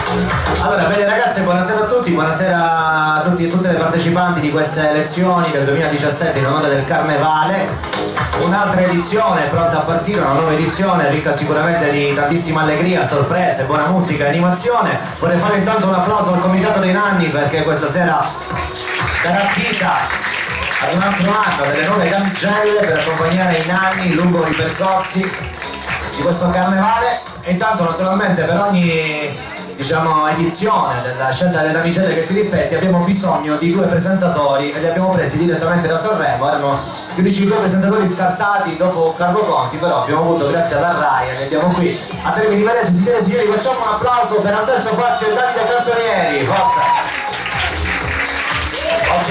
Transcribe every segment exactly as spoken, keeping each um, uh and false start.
Allora, bene ragazze, buonasera a tutti, buonasera a tutti e tutte le partecipanti di queste elezioni del duemiladiciassette in onore del Carnevale. Un'altra edizione pronta a partire, una nuova edizione ricca sicuramente di tantissima allegria, sorprese, buona musica e animazione. Vorrei fare intanto un applauso al Comitato dei Nanni perché questa sera darà vita ad un altro anno delle nuove damigelle per accompagnare i nanni lungo i percorsi di questo Carnevale. E intanto naturalmente per ogni diciamo edizione della scelta delle damigelle che si rispetti abbiamo bisogno di due presentatori e li abbiamo presi direttamente da Sanremo. Erano gli unici due presentatori scartati dopo Carlo Conti, però abbiamo avuto grazie alla RAI e li abbiamo qui a Termini Imerese. Signore e signori, facciamo un applauso per Alberto Fazio e Davide Canzonieri, forza! Ok,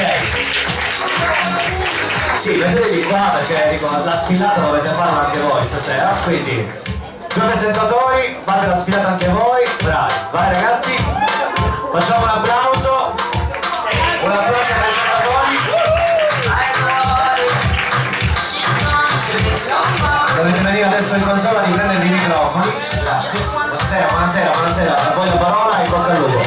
sì, mettetevi qua perché dico, la sfilata dovete farla anche voi stasera, quindi due presentatori, fate la sfilata anche voi, bravi, vai ragazzi, facciamo un applauso, un applauso ai presentatori. Dovete venire adesso in consola a riprendere i microfoni, grazie, buonasera, buonasera, buonasera, a voi la parola e bocca al lupo.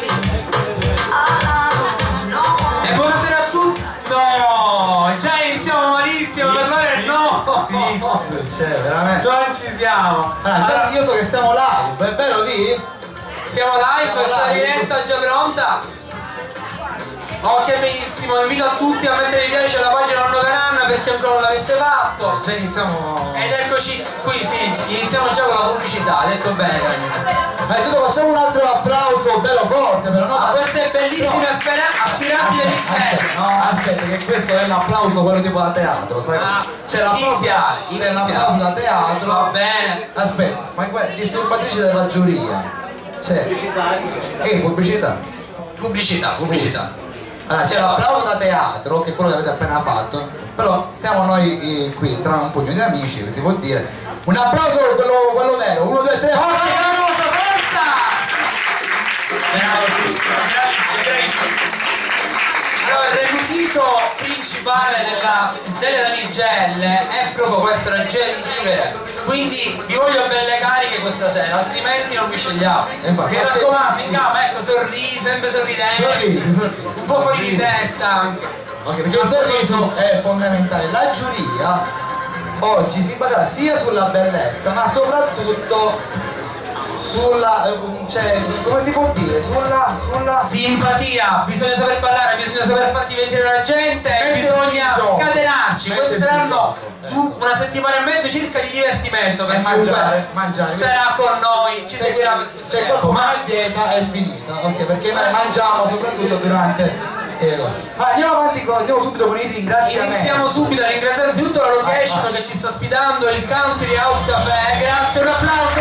E buonasera a tutti, no, già iniziamo malissimo, per noi è no! Sì, c'è veramente. Non ci siamo! Ah, io so che siamo live, è bello lì? Siamo live, c'è la diretta già pronta! Ok, benissimo, invito a tutti a mettere mi piace alla pagina Nonno Cananna per chi ancora non l'avesse fatto. Già iniziamo. Ed eccoci qui, sì, iniziamo già con la pubblicità, detto bene. Ma tutto facciamo un altro applauso bello forte, però no? A queste bellissime no. aspiranti del vincente. No, aspetta, che questo è l'applauso quello tipo da teatro, sai? Ah, c'è l'applauso da teatro. Va bene. Aspetta, ma que disturbatrici della giuria. Cioè. Che pubblicità? Pubblicità, pubblicità. Allora, c'è l'applauso da teatro, che è quello che avete appena fatto, però siamo noi eh, qui tra un pugno di amici, si può dire. Un applauso per quello, quello vero, uno, due, tre, forza, Caruso, forza! Allora, il requisito principale della, delle damigelle è proprio questa energia di vivere. Quindi vi voglio belle cariche questa sera, altrimenti non vi scegliamo. Mi raccomando, finghiamo, ecco, sorrisi, sempre sorridenti, sorrisi, un po' fuori di testa anche. Okay, perché il sorriso è fondamentale. La giuria oggi si basa sia sulla bellezza, ma soprattutto sulla, cioè, come si può dire, sulla, sulla simpatia. Bisogna saper parlare, bisogna saper far divertire la gente, bisogna scatenarci. Questi saranno una settimana e mezzo circa di divertimento per mangiare, mangiare sarà con noi, ci se, seguirà. Se qualcuno ha dieta è finita, ok, perché noi mangiamo soprattutto durante eh, ah, andiamo avanti con, andiamo subito con i ringraziamenti. Iniziamo subito a ringraziare anzitutto la location ah, ah. che ci sta ospitando, il Country House Café, grazie, un applauso.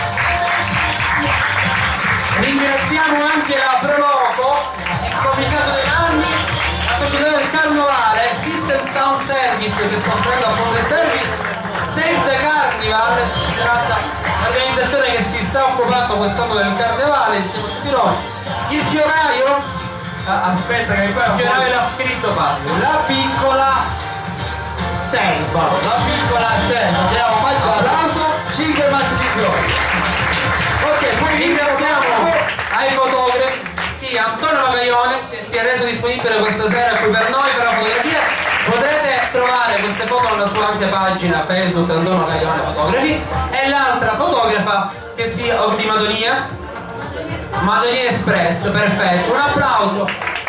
Ringraziamo anche la Proloco, il Comitato dei Nanni, la Società del Carnovale, System Sound Service che sta offrendo a fondo del service, Save the Carnival, l'organizzazione che si sta occupando quest'anno del Carnevale, insieme a tutti noi, il Fioraio, ah, aspetta che poi il Fioraio l'ha scritto pazzo, la piccola selva, la piccola selva, abbiamo mangiato, applauso, cinque mazzi di fiori. Ok, poi ringraziamo ai fotografi, sì, Antonio Magaglione che si è reso disponibile questa sera qui per noi per la fotografia. Potrete trovare queste foto nella sua anche pagina Facebook Antonio Magaglione Fotografi. E l'altra fotografa che si occupa di Madonia, Madonia Express, perfetto, un applauso.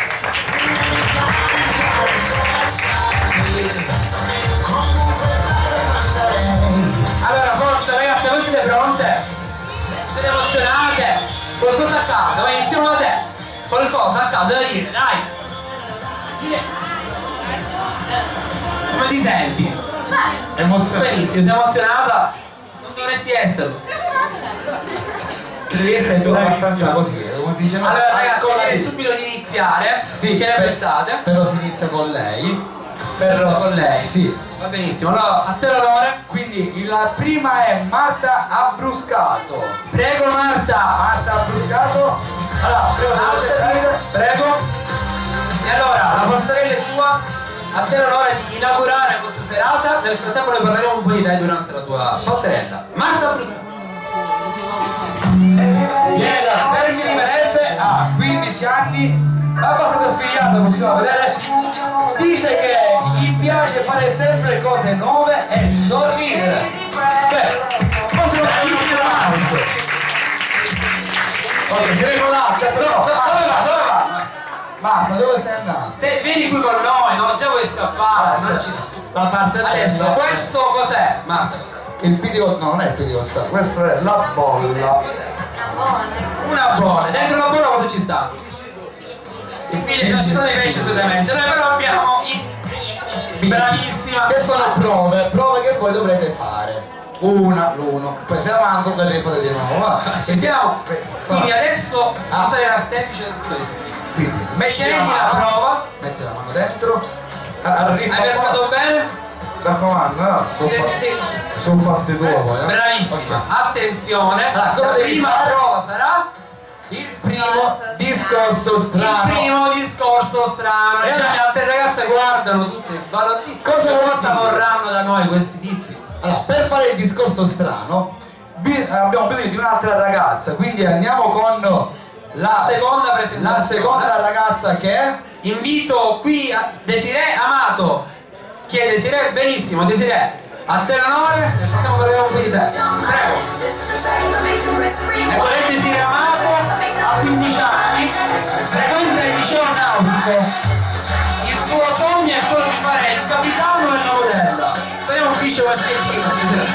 Allora forza ragazzi, voi siete pronte? Siete emozionate? Qualcosa accade, vai, iniziamo da te. Qualcosa accade da dire, dai. Come ti senti? Emozionata. Benissimo, sei emozionata? Non dovresti esserlo. Devi essere tu abbastanza così, come si dice. Allora ragazzi, direi subito di iniziare. Sì, che ne per, pensate? però si inizia con lei. Però con lei? Sì. Va benissimo, allora a te l'onore. Quindi la prima è Marta Abbruscato. Prego Marta. Marta Abbruscato. Allora, prego, prego. E allora, la passerella è tua. A te l'onore di inaugurare questa serata. Nel frattempo noi parleremo un po' di te durante la tua passerella. Marta Abbruscato. Vieni da Termini anni, abbastanza spigliato, possiamo vedere, dice che gli piace fare sempre cose nuove e sorridere. Beh, cosa non capisci la mouse? Ok, se ne colaccia, però, dove va, dove va? Marta, dove sei andato? Se, vieni qui con noi, no? Già vuoi scappare, non ci... La parte Adesso, bella. questo cos'è? Marta, Il pidico, no, non è il pidico, questo è la bolla. una bolla, dentro la bolla cosa ci sta? Quindi non ci sono i pesci sulle messe, noi però abbiamo i... Bravissima! Che sono prove, prove che voi dovrete fare. Una, l'uno, poi se avanzo per le fate di nuovo. Va. Ci siamo? Quindi adesso Ah. usare l'artefice di questi. Quindi, metti la Scendi la mano, prova. metti la mano dentro. Arriva. Hai pescato bene? Mi raccomando, no? Sono Sì, fatti, sì. son fatti due poi. Eh? Bravissima! Attenzione! Allora, cosa La devi prima fare? prova sarà Il primo discorso strano. il primo discorso strano. Eh, Già le altre ragazze guardano tutte sballottine. Cosa vuol cosa dire? vorranno da noi questi tizi? Allora, per fare il discorso strano bi- abbiamo bisogno di un'altra ragazza, quindi andiamo con la Seconda presentazione. La seconda ragazza che è Invito qui a Desiree Amato. Chi è Desiree? Benissimo, Desiree. A te l'onore, facciamo parlare un po' di te. Prego. Ecco, lei Desiree Amato, ha quindici anni, frequenta il liceo nautico. Il suo sogno è quello di fare il capitano e la modella. Speriamo un ufficio maschiettino.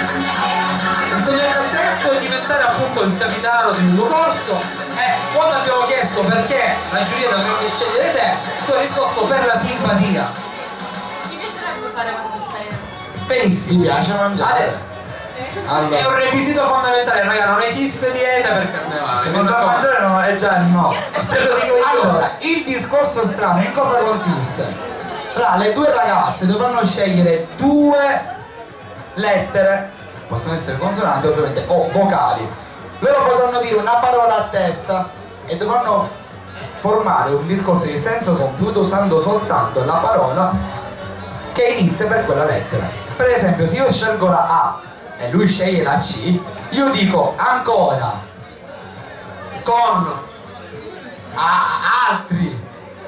Il sogno del cassetto è diventare appunto il capitano del mio corso e quando abbiamo chiesto perché la giuria dovrebbe scegliere te, tu hai risposto per la simpatia. Mi piacerebbe fare questa storia. Benissimo. mi piace mangiare. Adesso, è Allora, un requisito fondamentale, raga, non esiste dieta per carnevale. se non sa mangiare no, è già no. E se lo dico io. Allora, il discorso strano in cosa consiste? Tra le due ragazze dovranno scegliere due lettere, possono essere consonanti ovviamente o vocali. Loro potranno dire una parola a testa e dovranno formare un discorso di senso compiuto usando soltanto la parola che inizia per quella lettera. Per esempio, se io scelgo la A e lui sceglie la C, io dico ancora, Con a altri.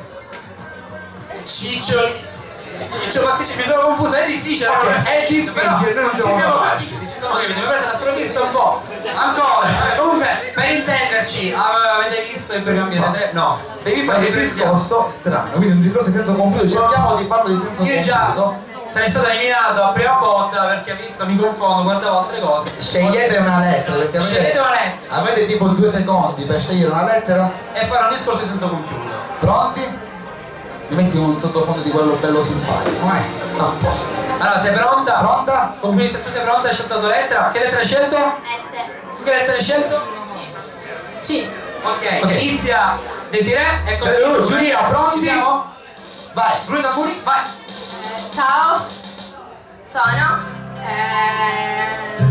ciccioli. Ciccio pasticci, mi sono confuso, è difficile. Ok, allora. è difficile, Però noi non ci siamo siamo capaci. capiti, ci siamo capiti, mi presa la sprovvista un po'. Ancora, eh, comunque, per intenderci, ah, avete visto il pregambiente tre? No. Devi fare il Riprendiamo. discorso strano, quindi un discorso di senso compiuto, cerchiamo di farlo di senso Io già compiuto. sarei stato eliminato a prima botta perché visto mi confondo, guardavo altre cose. Scegliete una lettera, perché avete, Scegliete una lettera avete tipo due secondi per scegliere una lettera. e fare un discorso di senso compiuto. Pronti? Mi metti un sottofondo di quello bello simpatico, vai. A posto. Allora, sei pronta? Pronta? Con cui inizia- tu sei pronta? Hai scelto la tua lettera? Che lettera hai scelto? S. Tu che lettera hai scelto? Sì. Ok, Ok. inizia Desiree e Eh, continua. giuria, pronti? Ci siamo? Vai. Bruno Tamburi, vai! Ciao. Sono. Eh...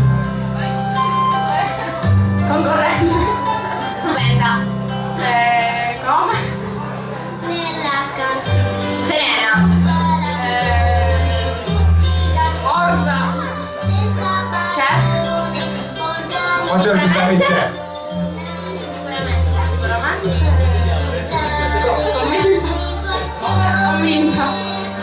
Concorrente. Stupenda. Eh, come? Serena. Eh... Forza! Che? Oggi il c'è. Sicuramente. Convinta.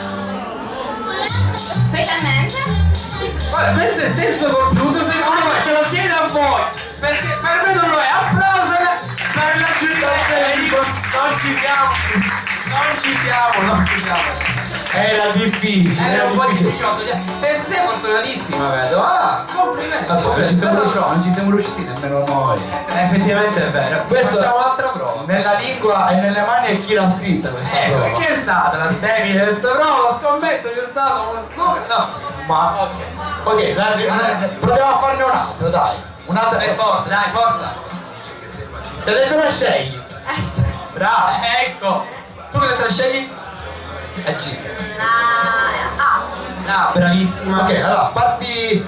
Specialmente. Guarda, questo è senso compiuto, secondo me ce lo tiene a voi! Perché per me non lo è! Applauso per la giuria! E dico, non ci siamo! Non ci siamo, non ci siamo! Era difficile. Era un po' difficile. Sei, sei fortunatissima, vedo. Ah, complimenti. Non ci, siamo Però- riusciti, non ci siamo riusciti nemmeno noi. Eh, effettivamente è vero. Questo- Facciamo un'altra prova. Nella lingua e nelle mani è chi l'ha scritta questa Ecco, prova. chi è stata la Davide questa prova? Scommetto che è stato uno. No. Ma Ok. ok, la- proviamo a farne un'altra, dai. Un'altra. Dai, forza, dai, forza. Che lettera scegli? S. Bravo. Ecco. Tu che lettera scegli? È C. La A. Ah, bravissima. Ok, allora parti.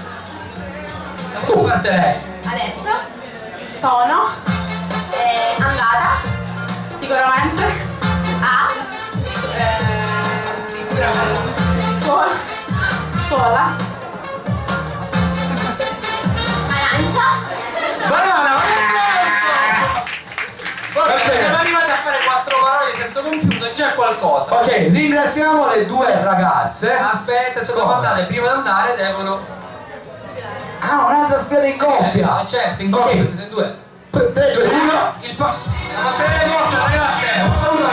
Tu parte lei. Adesso sono eh, andata sicuramente a eh, Sicuramente. scuola scuola arancia Banana, Va bene. siamo arrivati a fare quattro qualcosa. Ok, ringraziamo le due ragazze. Aspetta, se devo andare, prima di andare devono. Ah, un'altra sfida in coppia. Eh, certo, in coppia, Ok. se due. tre, due, uno. Il passo. Mostrare le vostre ragazze. Un saluto a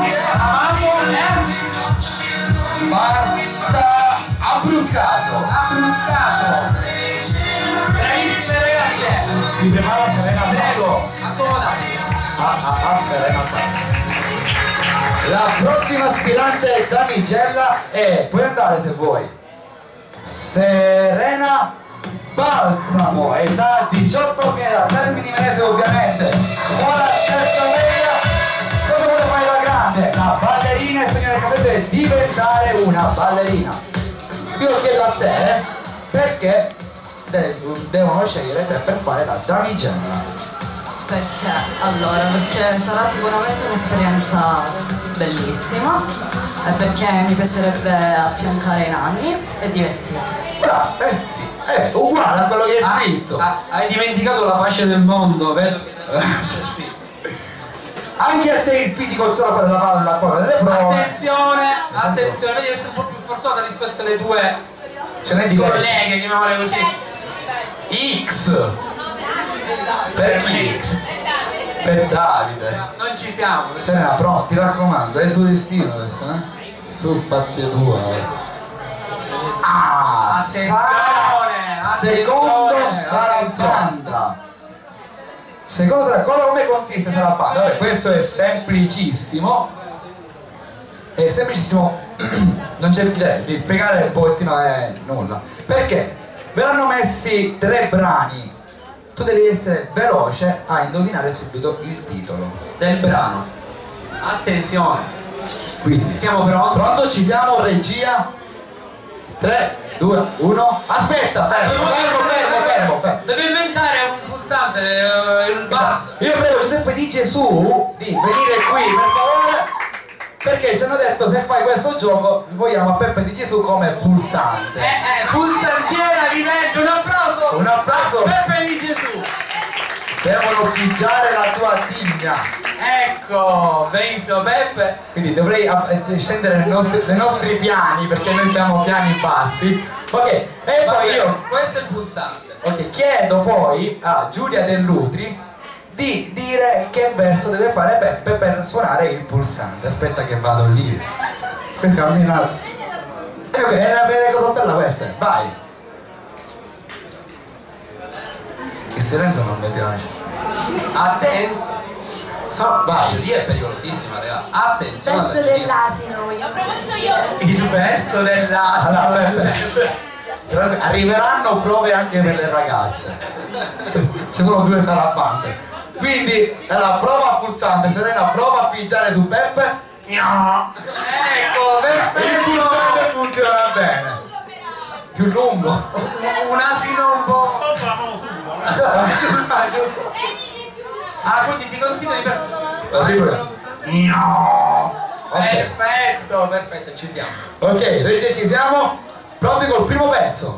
Basta Abbruscato. Abbruscato. Bravissime ragazze. Si prepara Serena Prego. Accomodate. Ah, ah, ah, Serena Prego. La prossima aspirante damigella è, puoi andare se vuoi, Serena Balsamo, età diciotto anni, da Termini Imerese ovviamente, scuola terza media. Cosa vuole fare la grande? La ballerina, il signore Casetto, è diventare una ballerina. Io lo chiedo a te, eh, perché de- devono scegliere te per fare la damigella? Perché? Allora, perché sarà sicuramente un'esperienza bellissima e perché mi piacerebbe affiancare i nanni e divertirmi. Bravo, eh sì, è uguale a quello che hai scritto. Ah, hai dimenticato la pace del mondo, vedo. Anche a te il P con solo per la palla qua delle prove. Attenzione, attenzione, devi essere un po' più fortunata rispetto alle due Ce n'è di colleghe, chiamiamole così. X. Per chi? Per Davide. Non ci siamo. Serena, pronto, ti raccomando, è il tuo destino questo, eh? Su fatti tua. Ah, Attenzione, Sara- secondo attenzione, sarà attenzione. banda. Secondo sarà, cosa come consiste sarà banda? Vabbè, questo è semplicissimo. È semplicissimo. Non c'è bisogno di spiegare un pochettino eh, nulla. Perché verranno messi tre brani. Tu devi essere veloce a indovinare subito il titolo Del brano. Attenzione. Quindi Siamo pronti? pronto, ci siamo, regia. tre, due, uno, aspetta, fermo, fermo, fermo, fermo, fermo. Devi inventare un pulsante, eh, il buzz. Io prego Giuseppe Di Gesù di venire qui per favore, perché ci hanno detto se fai questo gioco vogliamo a Peppe Di Gesù come pulsante. Eh, eh, pulsantiera vivente, un applauso! Un applauso. a Peppe Di Gesù! Devono pigiare la tua tigna. Ecco, benissimo Peppe. Quindi dovrei eh, scendere nei nostri, nei nostri piani, perché noi siamo piani bassi. Ok, e poi Vabbè, io questo è il pulsante. ok, chiedo poi a Giulia Dell'Utri di dire che verso deve fare Peppe per suonare il pulsante. Aspetta che vado lì. Per camminare. E ok, è una bella cosa bella questa, vai. Il silenzio non mi piace. Attento. So, Vai. Giulia è pericolosissima, raga. Attenzione. alla Verso Giulia. dell'asino voglio. Ho proposto io. Il verso dell'asino. Allora, Peppe, tranqu- arriveranno prove anche per le ragazze. Ci sono due sarabande. Quindi la prova pulsante, Serena prova a pigiare su Peppe. Ecco, Il perfetto. pulsante funziona bene. Più lungo. Un asino un po'. Giusto, giusto. Ah, quindi ti consiglio di per... Arrivo. Ok, Perfetto, perfetto, ci siamo. ok, regia ci siamo. Pronti col primo pezzo.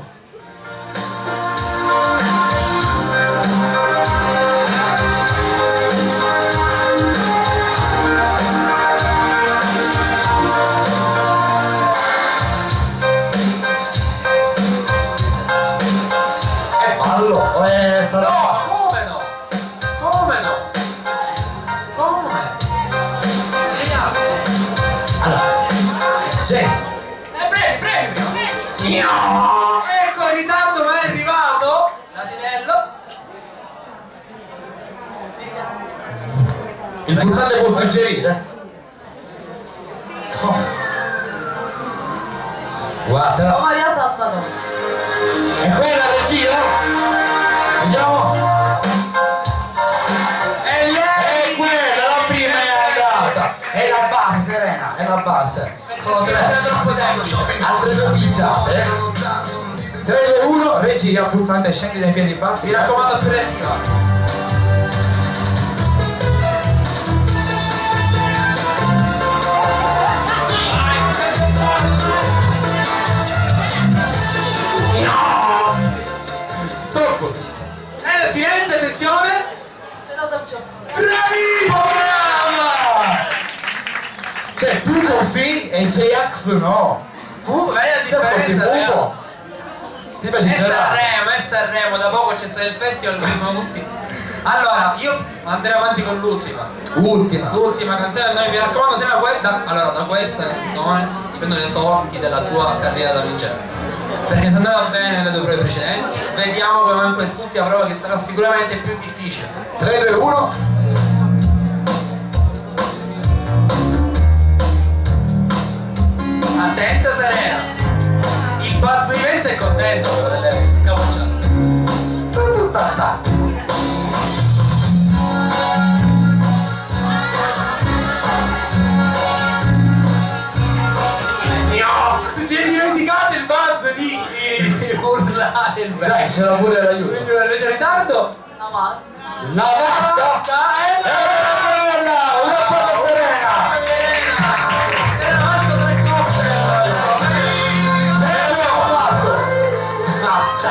E ballo, eh, sarà. No, come no? Come no? Come? Geniale. Allora, sì. Eh, brevi, brevi prima. Ecco il ritardo, ma è arrivato. L'asinello. Il pulsante può suggerire? Oh. Guarda, Oh, Maria Salvatore. è quella regia? Andiamo? E lei. È quella, la prima è andata. È la base, Serena, è la base. Sono tre. troppo semplice. Altre due picciate. tre, due, uno, regia, pulsante, scendi dai piedi bassi. Mi raccomando, più reattiva. Stop. Eh, silenzio, attenzione. Ce la faccio. Bravissimo! Brava! Cioè, più Pupo sì e J-Ax no. Pu, vedi la Ti ascolti differenza? ragazzi? Pupo? Ti piace È il gelato? Sanremo, è Sanremo, da poco c'è stato il festival dove sono tutti. Allora, io andrei avanti con l'ultima. Ultima. L'ultima canzone, noi mi raccomando, se no, da, allora, da questa canzone dipendono le sorti della tua carriera da vincere. Perché se andava bene nelle due prove precedenti, vediamo come va in quest'ultima prova che sarà sicuramente più difficile. tre, due, uno. Attenta Serena, il pazzo di vento è contento delle capocciate. Si è dimenticato il buzz di, di urlare il vento. Dai, c'era pure l'aiuto. Quindi c'è ritardo. La vasca. La vasca è bella! Una palla Serena! Serena! Serena, avanza tre coppe! E l'abbiamo fatto! Mazza!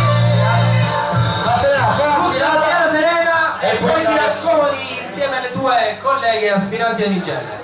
La Serena, fa la Buonasera sfilata! Serena e E poi poi ti dai. raccomodi insieme alle tue colleghe aspiranti a Nigella.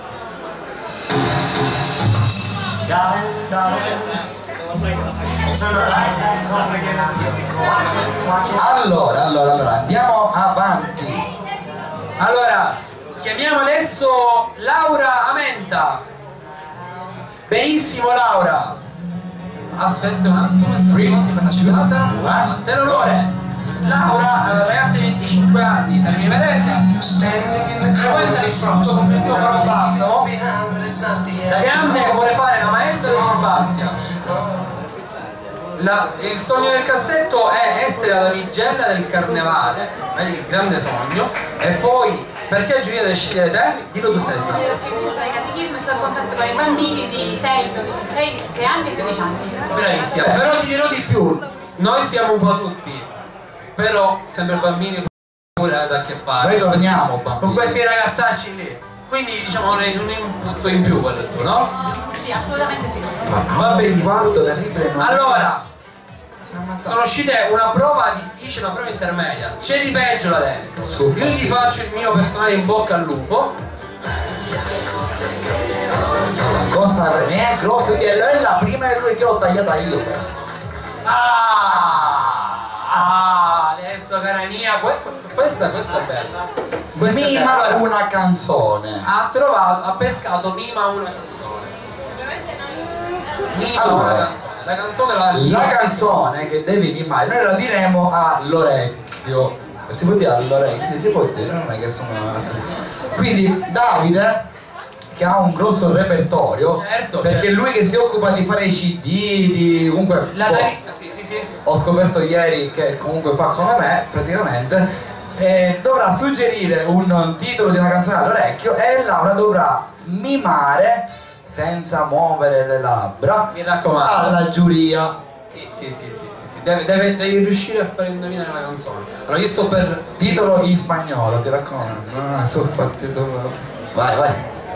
Allora, allora, allora, andiamo avanti. Allora, chiamiamo adesso Laura Amenta. Benissimo Laura. Aspetta un attimo, pronti per la sfilata. Dell'onore. Laura, eh, ragazza di venticinque anni, Termini Venezia. Frequenta l'istituto comprensivo Faro Basso. Da grande che vuole fare la maestra dell'infanzia. La, il sogno del cassetto è essere alla vigella del carnevale, vedi che grande sogno. E poi, perché Giulia deve scegliere te? Dillo tu stessa. Fare catechismo e sto a contatto con i bambini di sei anni e dodici anni. Bravissima, però ti dirò di più, noi siamo un po' tutti, però sempre bambini pure hanno a che fare. Noi torniamo con questi, bambini. con questi ragazzacci lì. Quindi diciamo un input in più quello tu, no? Sì, assolutamente sì. Va benissimo. Quanto terribile. non- Allora, sono uscite una prova difficile, una prova intermedia. C'è di peggio là dentro. Su. Io ti faccio il mio personale in bocca al lupo. La cosa per me è grossa, e lei è la prima e lui che l'ho tagliata io. Ah, ah, adesso cara mia, que- questa, questa è bella. Questa è Mima bella. una canzone. Ha trovato, ha pescato Mima una canzone. Mima Allora, una canzone. La canzone la La canzone che devi mimare, noi la diremo all'orecchio. Si può dire all'orecchio? Sì, si può dire, non è che sono. Quindi Davide, che ha un grosso repertorio, Certo, perché certo. lui che si occupa di fare i C D, di comunque. La boh, Dani- sì, sì, sì. ho scoperto ieri che comunque fa come me praticamente, eh, dovrà suggerire un titolo di una canzone all'orecchio e Laura dovrà mimare senza muovere le labbra Mi raccomando. alla giuria. Sì, sì, sì, sì, sì, sì. Deve, deve, devi riuscire a fare indovinare la canzone. Allora io sto per. Titolo in spagnolo, ti raccomando. No, sono fatti tu. Vai, vai.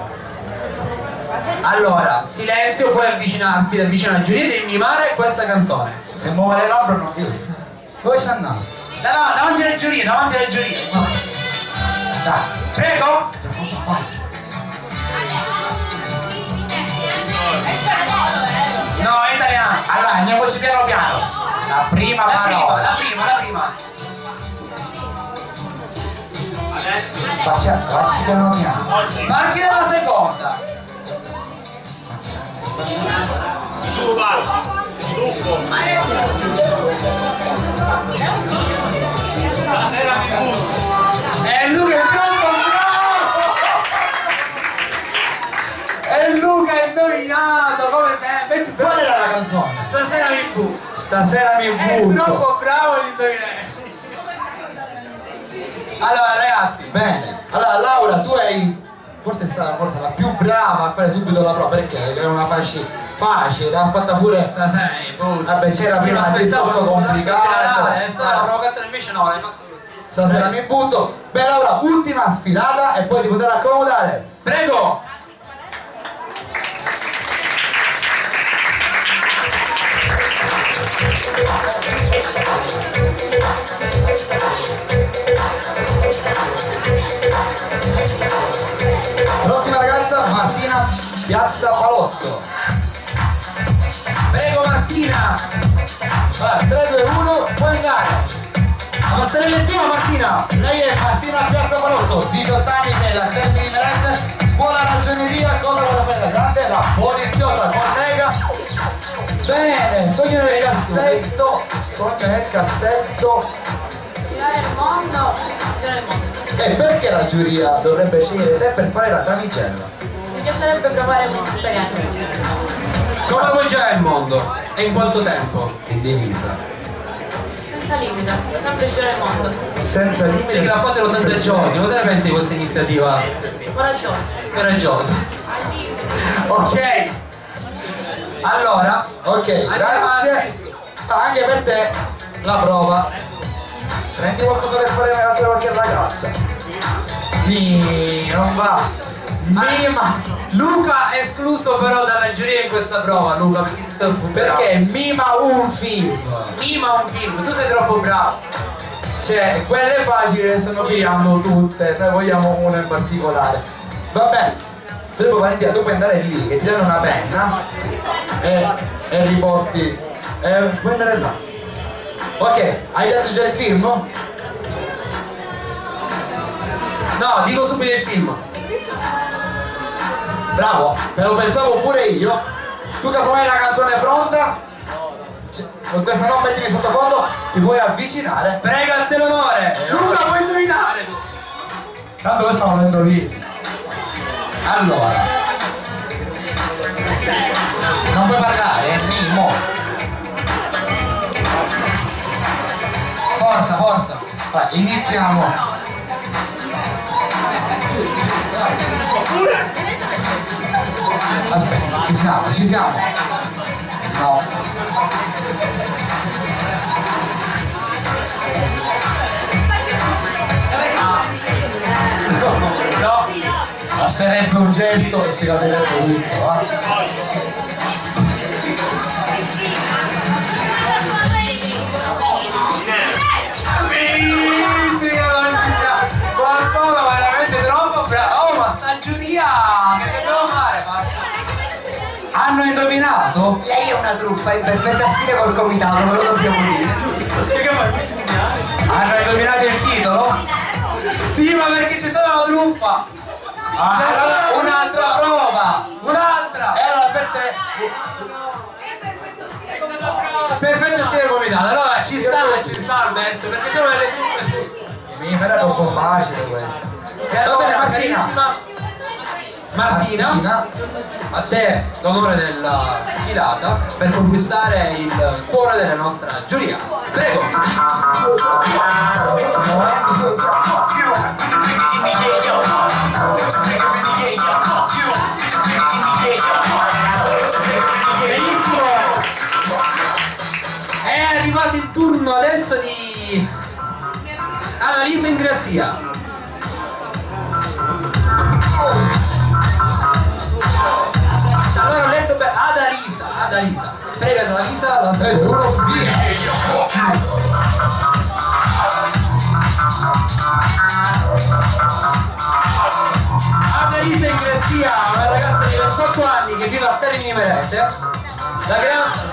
Allora, silenzio, puoi avvicinarti vicino alla giuria e devi mimare questa canzone. Se muove le labbra no, io. Dove sta andando? Da, da, davanti alla giuria, davanti alla giuria. Dai. Prego! No, è italiano. Allora andiamoci piano piano. La prima La prima, parola. la prima, la prima. Faccia, facci piano piano. Parti dalla seconda. E Luca è troppo bravo! E Luca è indovinato come sempre. Qual era la canzone? Stasera mi butto. Stasera mi È butto. troppo bravo l'indovinare. Allora ragazzi, Bene, allora Laura tu hai forse stata forse la più brava a fare subito la prova perché era una facile, facile, l'ha fatta pure. stasera mi butto. Vabbè c'era prima il discorso complicato. Adesso la provocazione invece no, l'hai fatto così. Stasera mi butto. Beh Laura, ultima sfilata e poi ti potrà accomodare. Prego! Prossima ragazza, marcia. Martina, Piazza Palotto. Prego Martina! Vai, tre, due, uno, puoi andare. A Passerella in prima Martina! Lei è Martina Piazza Palotto, diciotto anni, nella Termini Merese, scuola ragioneria, cosa vuole fare? Grande, la poliziotta, collega. Bene, sogno nel cassetto, sogno nel cassetto. Girare il mondo, girare il mondo. E perché la giuria dovrebbe scegliere te per fare la damigella? Mi piacerebbe provare questa esperienza. Come vuoi girare il mondo? E in quanto tempo? In divisa. Senza limite, sempre girare il mondo. Senza limite. Sì, che l'ha fatto in ottanta giorni, cosa ne pensi di questa iniziativa? Coraggioso. Coraggiosa. Ok. Allora, Ok, grazie. Anche per te la prova. Prendi qualcosa per fare alzare qualche ragazza. Mi non va. Mi ma. Luca è escluso però dalla giuria in questa prova, Luca, perché sei troppo bravo. Perché mima un film. Mima un film, tu sei troppo bravo. Cioè, quelle facili le stanno pigliando tutte, noi vogliamo una in particolare. Vabbè, dopo Valentina, tu puoi andare lì che ti danno una penna e, e riporti. E puoi andare là. Ok, hai dato già il film? No, dico subito il film. Bravo, me lo pensavo pure io. Tu casomai la canzone è pronta? Con questa non mettimi sottofondo, ti puoi avvicinare. Prego a te l'onore. Eh, Luca, ora- puoi indovinare tu. Tanto questo stiamo vedendo lì. Allora. Non puoi parlare, eh? Mimo. Forza, forza. Vai, iniziamo. Aspetta, ci siamo, ci siamo. No. No. Basterebbe un gesto e si capirebbe tutto, va? Qualcosa veramente troppo bravo. Oh, ma sta giuria che dobbiamo fare, pazzo? Hanno indovinato? Lei è una truffa, in perfetta stile col comitato, ve lo dobbiamo dire. Hanno indovinato il titolo? Sì, ma perché c'è stata una truffa? Ah, allora un'altra prova! Un'altra! E allora per te. Perfetto stile comitato, allora ci sta, ci sta Alberto, perché sono le truffe. Mi era troppo facile questo. E allora, Va bene, Martina. carissima Martina, Martina. a te l'onore della sfilata per conquistare il cuore della nostra giuria. Prego! Benissimo! È arrivato il turno adesso di Annalisa Ingrassia. Allora ho letto per Adalisa, Adalisa. Prego Adalisa, la tre, due, uno, via! Annalisa Ingrassia, una ragazza di ventotto anni che vive a Termini Merese. La gran...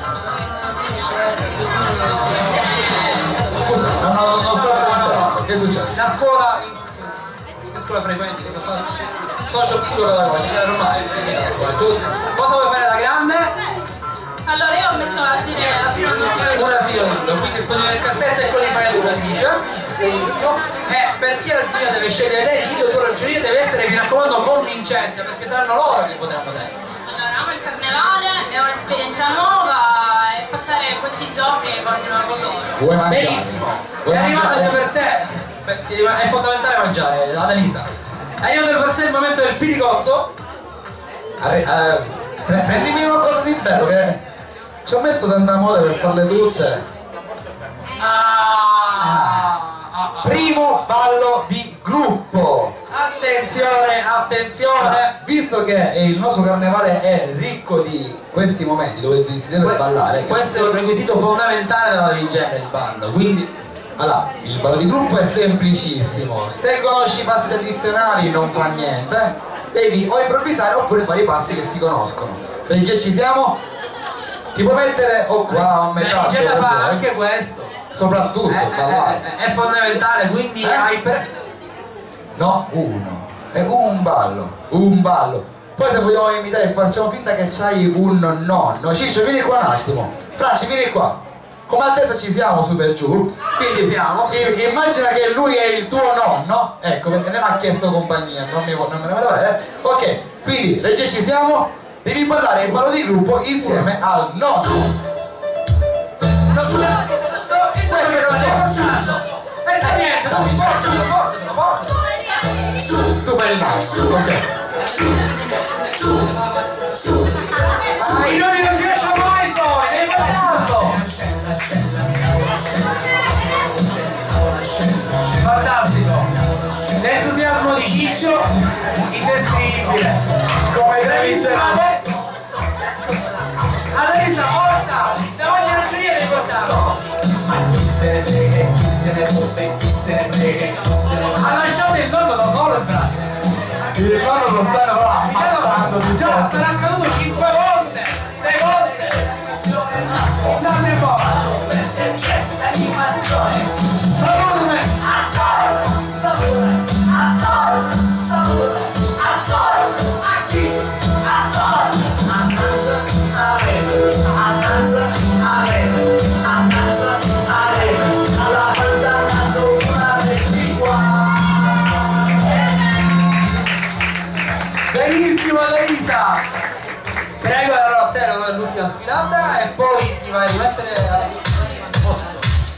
No, no, non sto ascoltando. Che è successo? La scuola... Che scuola frequenti? Cosa fa? Socio-psicopedagogica, normale. La scuola, giusto? Cosa vuoi fare da grande? Allora io ho messo la serie la prima musica. Una figliola, quindi il sogno del cassetto è quello di fare l'unatrice. Benissimo. E perché la giuria deve scegliere te, dillo tu, la giuria deve essere, mi raccomando, convincente, perché saranno loro che potranno te. Allora amo il carnevale, è un'esperienza nuova e passare questi giorni con loro. Vuoi mangiare? Benissimo. Vuoi È arrivato mangiare? anche per te. Beh, sì, è fondamentale mangiare, Annalisa. È arrivato per te il momento del piricozzo. Arri- eh, pre- prendimi qualcosa di bello che ci ho messo tanto amore per farle tutte. Ah, ah, ah. Primo ballo di gruppo. Attenzione, attenzione. Visto che il nostro carnevale è ricco di questi momenti dove si deve ballare, che- Questo è un requisito fondamentale della vigilia del ballo, quindi allora, il ballo di gruppo è semplicissimo. Se conosci i passi tradizionali non fa niente. devi o improvvisare oppure fare i passi che si conoscono. Regia, ci siamo? Ti puoi mettere o qua o a metà? C'è da fare anche questo. Soprattutto, Eh, eh, eh, è fondamentale, quindi Eh? hai per... No, uno. È un ballo, un ballo. Poi se vogliamo imitare facciamo finta che c'hai un nonno. Ciccio, vieni qua un attimo. Franci, vieni qua. Come altezza ci siamo su per giù. Quindi Ci siamo. i- immagina che lui è il tuo nonno. Ecco, perché ne mi ha chiesto compagnia, non, mi, non me ne vado bene. Ok, quindi regia ci siamo. Devi ballare il ballo di gruppo insieme al nonno. Questo che non stai passando. Senta niente, tu mi Portatelo, portatelo, portatelo. Tu fai il naso, ok. Ma io non ti lascio mai fuori, devi parlato. Fantastico. L'entusiasmo di Ciccio, indescrivibile. Come Bravissima. Annalisa, forza! Davanti alla giuria devi portarlo. Ha lasciato il nonno da solo il braccio. Il nonno lo stanno là, ammazzando. Già, sarà accaduto cinque volte, sei volte. Non ne può. Salutami. Benissimo Annalisa. Prego allora a te l'ultima sfilata e poi ti vai a rimettere a posto.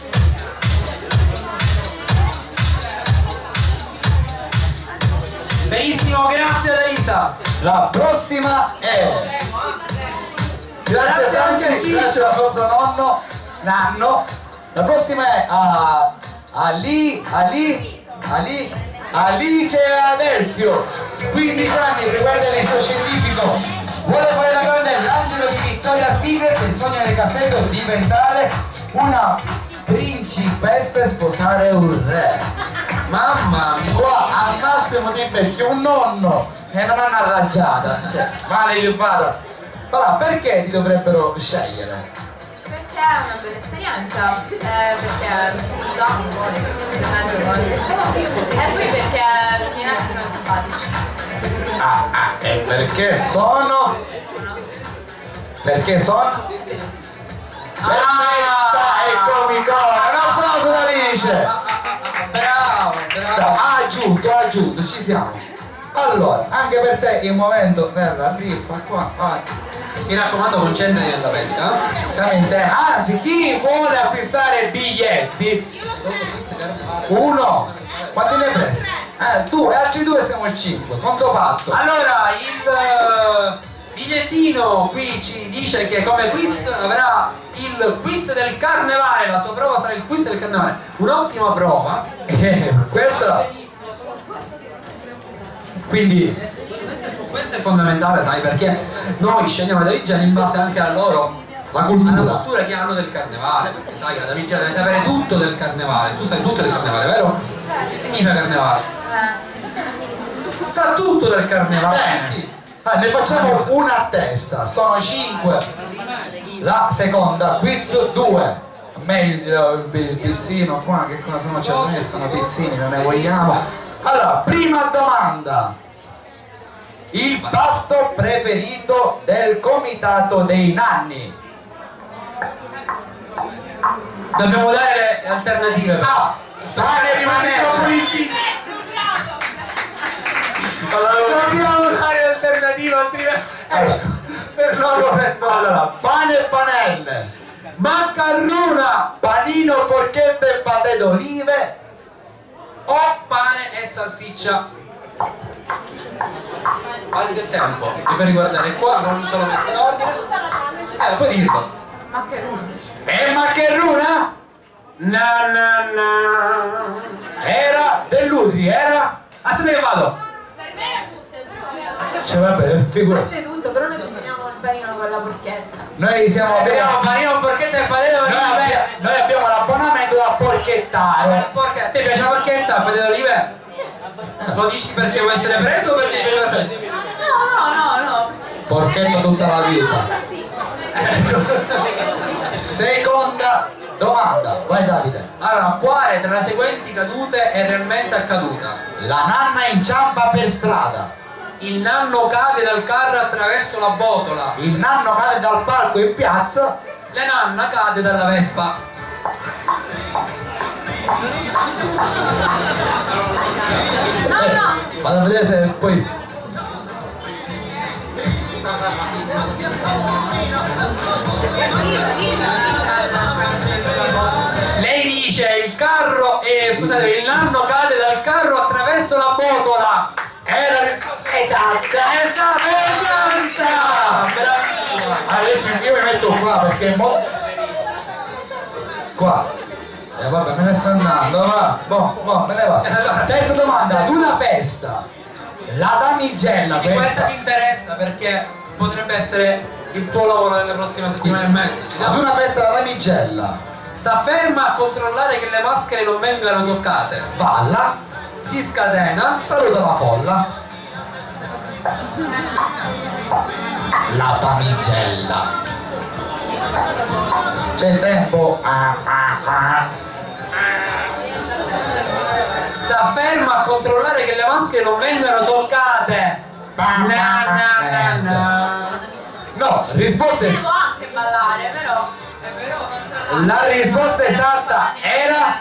Benissimo, grazie Annalisa. La prossima è... Grazie Grazie anche a Franci, Ciccio. grazie al nostro nonno, nanno. La prossima è a... Ali, Ali, Ali, Alice Adelfio, quindici anni, frequenta il liceo scientifico, vuole fare la grande l'angelo di Victoria's Secret e sogna nel cassetto di diventare una principessa e sposare un re. Mamma mia. Qua al massimo ti becchi un nonno e non ha una raggiata, cioè, male che vada. Allora, perché ti dovrebbero scegliere? Perché è una bella esperienza, eh, perché mi dà un po' di mezzo cose. E poi perché i ragazzi sono simpatici. Ah, ah, e perché sono? Perché sono? Perfetta e comicona! Un applauso da Alice! Bravo, bravo. Ha aggiunto, ha aggiunto, ci siamo. Allora, anche per te il momento della riffa qua, vai. Mi raccomando, concentrati nella pesca. Siamo in tema. Anzi, chi vuole acquistare biglietti? Uno. Quanti ne hai presi? Eh, tu e altri due siamo il cinque, conto fatto. Allora, il uh, bigliettino qui ci dice che come quiz avrà il quiz del carnevale, la sua prova sarà il quiz del carnevale. Un'ottima prova. Eh, questa. Quindi Questo è fondamentale, sai, perché noi scegliamo la Davigella in base anche a loro, la cultura. alla cultura che hanno del carnevale, perché sai che la Davigella deve sapere tutto del carnevale. Tu sai tutto del carnevale, vero? Che significa carnevale? Sa tutto del carnevale. Bene. Sì. Ah, ne facciamo una a testa, sono cinque. La seconda, quiz due. A me il, il, il pizzino qua, che cosa non c'è messo, sono pizzini, non ne vogliamo. Allora, prima domanda. Il pasto preferito del comitato dei nanni? Dobbiamo dare le alternative. A. Pane rimanente. Dobbiamo dare l'alternativa, altrimenti Allora, per loro per allora, pane e panelle, maccarruna panino, porchette e paté d'olive o pane e salsiccia. Guardi del tempo, e per riguardare qua non sono messi in ordine. Eh, puoi dirlo. Maccherone. e maccheruna? Na na na. Era dell'Utri, era? Aspetta che vado. Per me è tutte, però Cioè vabbè, figura. è tutto, però noi combiniamo il panino con la porchetta. Noi siamo Abbiamo abbiamo, panino, porchetta e padella noi d'olive. abbia- noi abbiamo l'abbonamento da porchettare. Porca, a te piace la porchetta, padella d'olive? Lo dici perché vuoi essere preso o perché devi... No, no, no, no. Porchetto tutta la vita. Seconda domanda, vai Davide. Allora, quale tra le seguenti cadute è realmente accaduta? La nanna inciampa per strada. Il nanno cade dal carro attraverso la botola. Il nanno cade dal palco in piazza. La nanna cade dalla Vespa. No, Eh, no. Vado a vedere se poi. Lei dice il carro, eh, scusate, il nanno cade dal carro attraverso la botola. Era Esatta, esatta, esatta. Bravissima. Allora io mi metto qua perché mo... Qua. Eh vabbè, me ne sto andando, va. Boh, boh, me ne va. Allora. Terza domanda, ad una festa. La damigella Di questa questa. ti interessa perché potrebbe essere il tuo lavoro nelle prossime settimane e mezzo. Ci Ad siamo? una festa la damigella. Sta ferma a controllare che le maschere non vengano toccate. Balla. Si scatena. Saluta la folla. La damigella. C'è il tempo. Ah, ah, ah. Sta ferma a controllare che le maschere non vengano toccate. Na, na, na, na. No, risposta Devo anche ballare, però. La risposta esatta era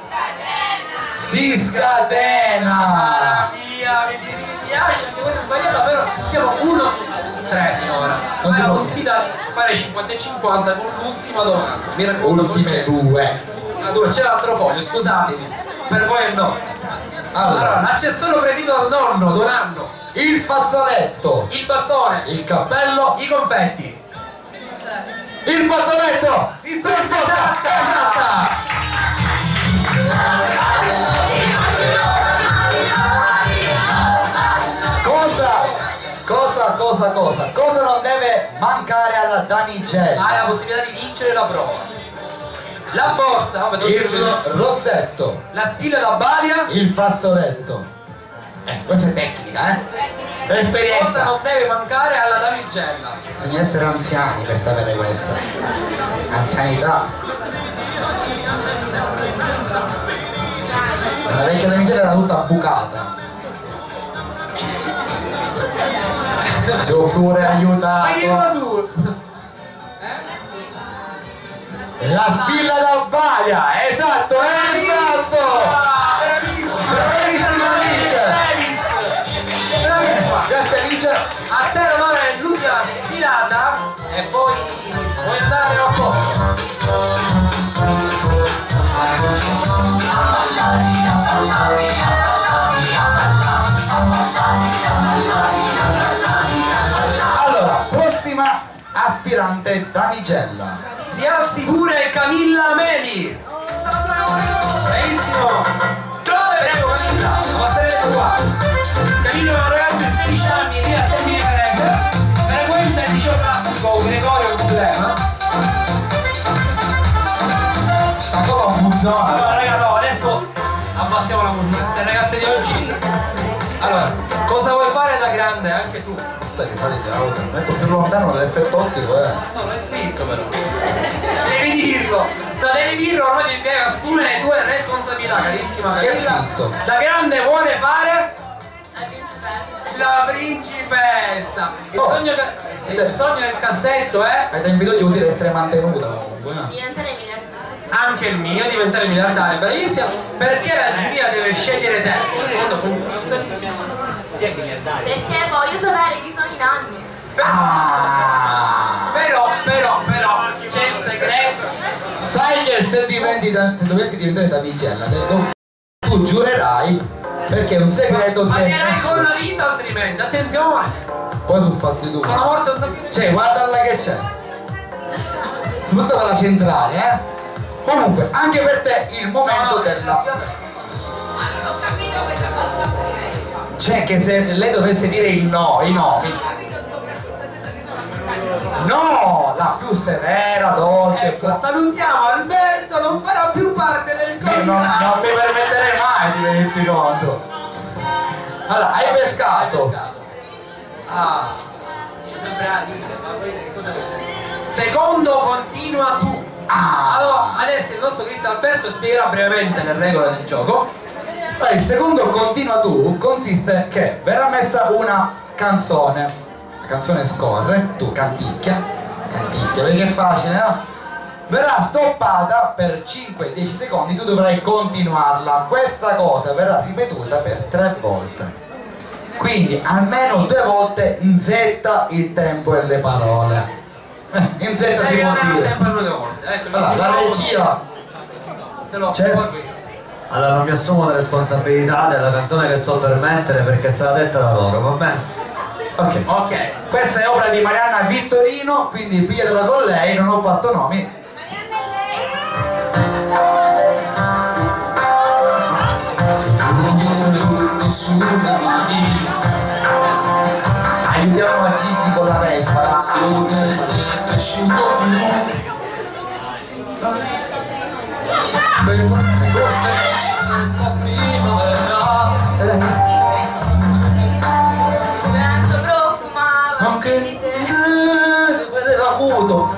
si scatena. Mamma mia, mi dispiace anche questa è sbagliata, però siamo uno su tre finora. Non Ma ti la posso- possibilità di fare cinquanta e cinquanta con l'ultima domanda. Mi raccomando, Ultime due. Ah, due, c'è l'altro foglio, scusatemi. Per voi è no. Allora, Allora, l'accessorio preferito al nonno, Donanno. il fazzoletto, Il bastone. il cappello, I confetti. il fazzoletto. Risposta esatta, esatta. Cosa, cosa, cosa, cosa, cosa non deve mancare alla damigella? Hai la possibilità di vincere la prova. La borsa, vabbè, devo Il dire- rossetto, la spilla da balia. il fazzoletto. Eh, questa è tecnica, eh? Cosa Esperienza. non deve mancare alla damigella? Bisogna essere anziani per sapere questa. Anzianità. La vecchia damigella era tutta bucata. Ci ho pure Ma aiutato. dimmi tu. La spilla da baglia, esatto, esatto! Ah, bravissima. Bravissima Alice! Bravissima. Grazie Alice! A te l'onore dell'ultima sfilata e poi puoi andare a posto. Allora, prossima aspirante damigella. Si alzi pure Camilla Meli. Benissimo. Prego Camilla, passare qua. Camilla è una ragazza di sedici anni, lì a termine Ferese. Frequenta il liceo classico Gregorio Problema. Sta cosa funziona. Allora raga no, adesso abbassiamo la musica, queste ragazze di oggi. Allora, cosa vuoi fare da grande? Anche tu. Sai che salite la volta, metto più lontano dall'effetto ottico, eh. No, non è scritto però. Devi dirlo. No, devi dirlo, ormai ti devi assumere le tue responsabilità, carissima Che è Camilla. scritto? Da grande vuole fare la principessa. Il, Oh. sogno, che- il sogno del cassetto è Ai tempi d'oggi vuol dire essere mantenuta comunque, eh. Diventare miliardario. anche il mio, diventare miliardario. Bravissima, perché la giuria deve scegliere te. Quando conquistati. Perché voglio sapere chi sono i nanni. Ah! Però, però, però, c'è il segreto. Sai che se diventi da- se dovessi diventare damigella, te- tu, tu giurerai perché è un segreto Ma che viene con la vita altrimenti, attenzione. poi sono fatti tu. Sono morto un sacco di Cioè, guarda là che c'è. Tutta per la centrale, eh. Comunque, anche per te il momento della. Ho capito questa cosa. Cioè che se lei dovesse dire il no, i nomi. No, la più severa, dolce. Ecco, salutiamo Alberto, non farà più parte del Io non, comitato. non mi permetterei mai di venirti conto. Allora, hai pescato. Ah, ci sembra ridere, ma poi cosa vuoi? Secondo continua tu. Ah, Allora, adesso il nostro Cristian Alberto spiegherà brevemente le regole del gioco. allora, il secondo continua tu consiste che verrà messa una canzone. La canzone scorre, tu canticchia, canticchia, perché è facile, no? Verrà stoppata per cinque dieci secondi, tu dovrai continuarla. Questa cosa verrà ripetuta per tre volte. Quindi almeno due volte inzetta il tempo e le parole. Eh, inzetta si Devi può andare a dire. tempo per due volte. Ecco, Allora, la quindi- regia. te lo C'è? porgo io. Allora non mi assumo la responsabilità della canzone che sto per mettere perché sarà detta da loro, va bene? Ok. Ok. Questa è opera di Marianna Vittorino, quindi pigliatela con lei, non ho fatto nomi. Aiutiamo a Gigi con la Vespa. Vento profumava Anche di te. quello è l'acuto.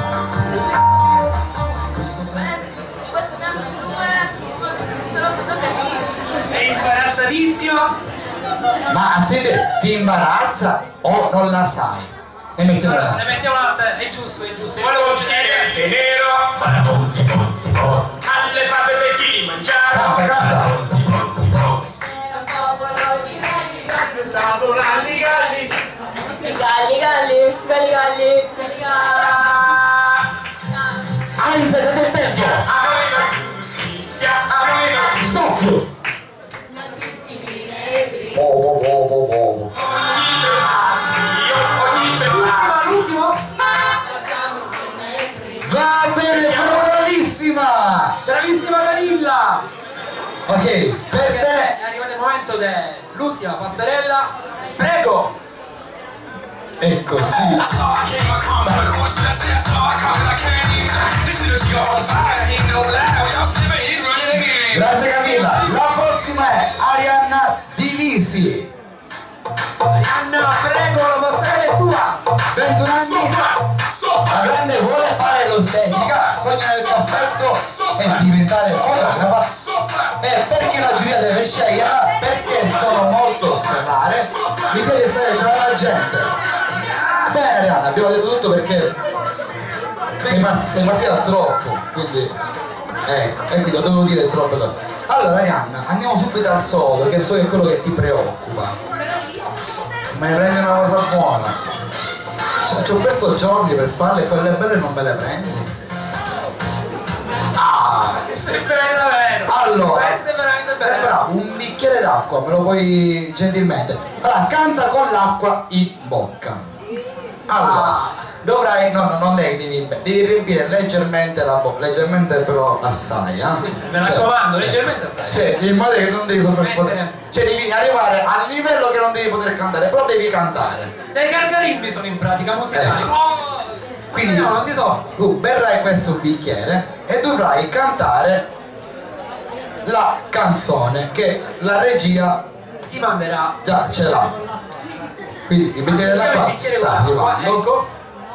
Questo tempo due sono fotografie. È imbarazzatissimo. Ma sente, ti imbarazza o non la sai? E mettiamo Allora, la ne mettiamo un'altra, è giusto, è giusto. Volevo concedere nero, para ponzi ponzi po, alle fate per chi mangiare. Canta, canta. Ponzi ponzi po, Era un popolo di galli, cantavo lalli galli. galli, galli, galli, galli, galli, Ah, inizia il tempo. Aveva giustizia, aveva Stop. Oh, oh, oh, oh, oh. l'ultima, l'ultimo. Va bene, bravissima. Bravissima Danilla. Ok, per te. È arrivato il momento dell'ultima passerella. Prego. Eccoci. Grazie Camilla. La prossima è Arianna Di Lisi. Anna, prego, la passerella è tua. ventuno anni. La grande vuole fare l'ostetica, sogna nel cassetto e diventare fotografa. E perché la giuria deve sceglierla? Perché sono molto solare, mi deve stare tra la gente. Bene Arianna, abbiamo detto tutto perché sei, part- sei partita troppo, quindi ecco, e quindi lo dovevo dire troppo dopo. Allora Arianna, andiamo subito al sodo, che so che è quello che ti preoccupa. Ma ne prendi una cosa buona. Cioè, ci ho perso giorni per farle, quelle belle non me le prendi. Ah! Questo è bella vero. Allora, Questo è veramente eh, bello. bravo, un bicchiere d'acqua, me lo puoi gentilmente. Allora, canta con l'acqua in bocca. Allora, dovrai, no, no, non devi, devi, devi riempire leggermente la bocca, leggermente però assai, eh? Mi raccomando, leggermente assai. Cioè, in modo che non devi sopravvivere. Cioè, devi arrivare al livello che non devi poter cantare, però devi cantare. Dei gargarismi sono in pratica musicali. Ecco. Oh! Quindi no, non ti so. tu berrai questo bicchiere e dovrai cantare la canzone che la regia Ti manderà. già ce l'ha. Quindi il bicchiere d'acqua Il bicchiere sta d'acqua, arrivando. ecco.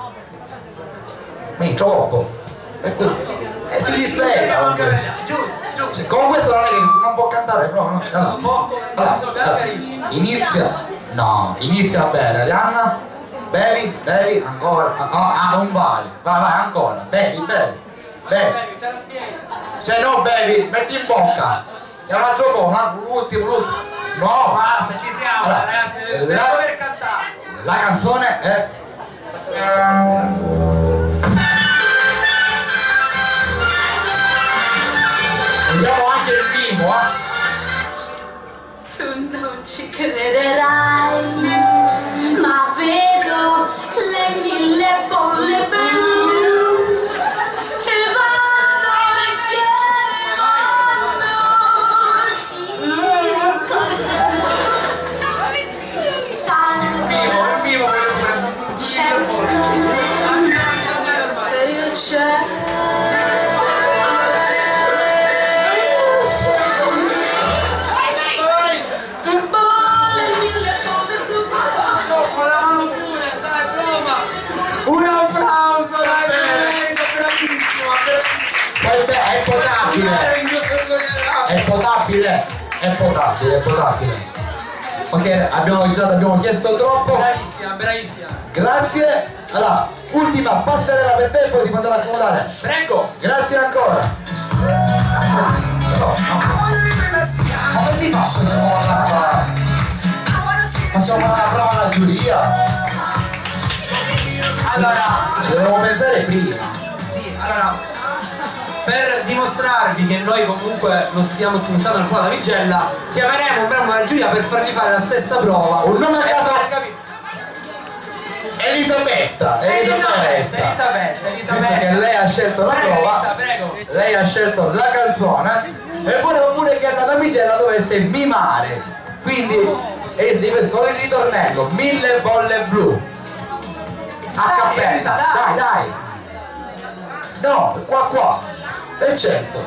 Mi troppo. E tu- e si distrae. Andiamo con anche questo. a- Giusto, giusto. Cioè, con questo non è che non può cantare proprio, no? Allora, Non può, allora, sono allora, gargarismi. inizia. No, inizia a bere, Arianna. Bevi, bevi, ancora. Ah, ah, non vale. Vai, vai, ancora. Bevi, bevi. Bevi. Bevi, te la tieni. Cioè no, bevi, metti in bocca. E un altro po', un- l'ultimo, l'ultimo. No, Basta, ci siamo, Allora, ragazzi. eh, Devo la- aver cantato. la canzone è. Vediamo anche il primo, eh. Tu non ci crederai, ma vedo le mille bolle blu che vanno in cielo. Salgo, Vivo, è vivo, voglio pure. scendo per il cielo. Vai. Un po' potabile. È potabile, è potabile, è potabile. Ok, abbiamo già abbiamo chiesto troppo. Bravissima, bravissima. Grazie. Allora, ultima passerella per te e poi ti mando ad accomodare. Prego. Grazie ancora. No, no. Ma che ti faccio? Facciamo una prova alla giuria. Allora, ci dobbiamo pensare prima. sì, allora, per dimostrarvi che noi comunque non stiamo sfruttando ancora la vigella, chiameremo un membro della giuria per fargli fare la stessa prova. Un nome a caso. Per Elisabetta. Elisabetta, Elisabetta, Visto Elisabetta. che lei ha scelto la Prego, prova, Elisa, prego. lei ha scelto la canzone e volevo pure che la damigella dovesse mimare. Quindi e deve solo il ritornello, mille bolle blu. A Dai, cappella, Elisa, dai, dai. dai. No, qua qua. E certo.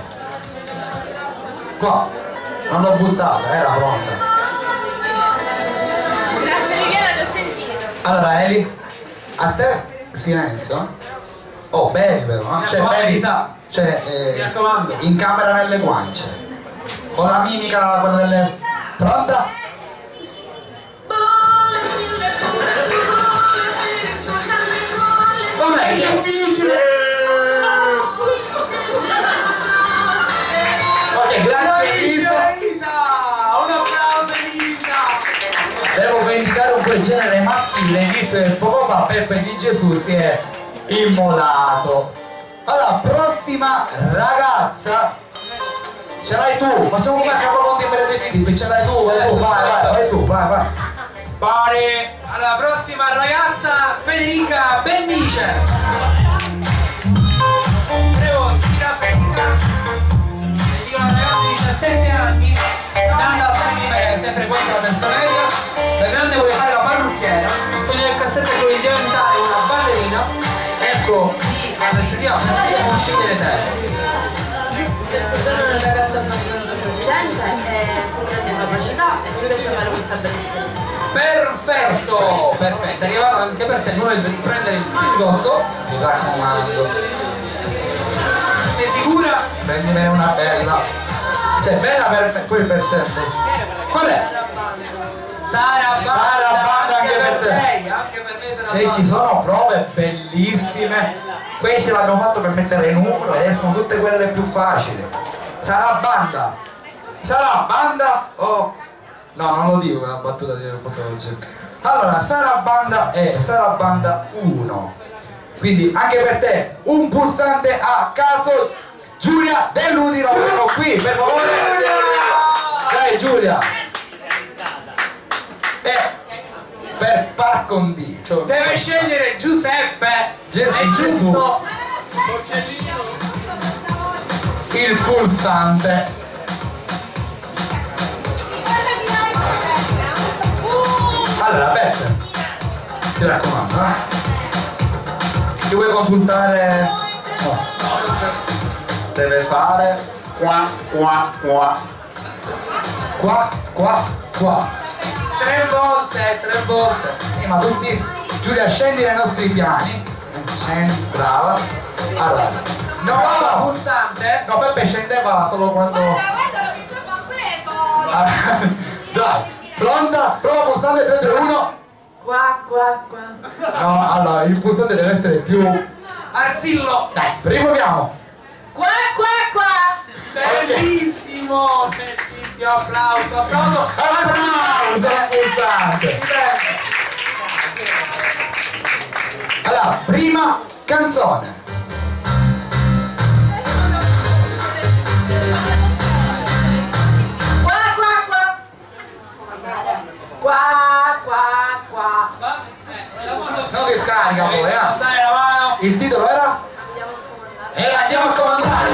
Qua. Non l'ho buttata, era pronta. Grazie Michela, ti ho sentito. Allora Eli, a te silenzio. Oh, bevi però, eh? Cioè raccomando, bevi, Elisa. cioè eh, Mi raccomando. in camera nelle guance. Con la mimica, quella delle. Pronta? Vabbè, che difficile! Ok, grazie Elisa. Elisa! Un applauso Elisa! Devo vendicare un po' il genere maschile, visto che poco fa Peppe di Gesù si è immolato. Allora, prossima ragazza, ce l'hai tu, facciamo come a Capoconti per dei Filippi, ce l'hai tu, vai tu, vai, vai, vai tu, vai, vai. Pare alla prossima ragazza Federica Bennice. Prego, signora Federica. Federica è una ragazza di diciassette anni, nata a San Limerese, frequenta la terza media. Da grande vuole fare la parrucchiera. Il sogno del cassetto è quello di diventare una ballerina. Ecco, di alla giuria dobbiamo scegliere te. Sono una ragazza abbastanza intelligente e con grande capacità e mi piace fare questa bellezza. Perfetto, perfetto, è arrivato anche per te il momento di prendere il discorso. Mi raccomando, Sei sicura? prendine una bella. Cioè, bella per me, poi per te. Qual è? Sara Banda, Sara Banda anche per te. lei, anche per me Sara Cioè, Banda. ci sono prove bellissime. Queste l'abbiamo fatto per mettere numero e escono tutte quelle più facili. Sarà banda. Sarà banda o. No, non lo dico, è una battuta di oggi. Allora, sarà banda e sarà banda uno. Quindi anche per te un pulsante a caso. Giulia Dell'Utilo, vengo qui, per favore. Dai Giulia. E per par condicio. Deve scegliere Giuseppe. Gesù, È giusto. Il pulsante. Allora, Beppe, ti raccomando, eh? Ti vuoi consultare? No. Deve fare qua, qua, qua. Qua, qua, qua. Tre volte, tre volte. Sì, ma tutti. Giulia, scendi nei nostri piani. Scendi, brava. Allora. No, pulsante. No, Peppe scendeva solo quando. Guardalo che c'è fa Allora, dai, pronta? Prova pulsante tre due uno. Qua, qua, qua. No, allora il pulsante deve essere più. Arzillo. Dai, riproviamo. Qua, qua, qua. Bellissimo, bellissimo, applauso, applauso. Applauso al pulsante. Allora, prima canzone. Qua, qua, qua. Qua, qua, qua. Se no si scarica poi, eh. Alzare la mano. Il titolo era? E andiamo a comandare.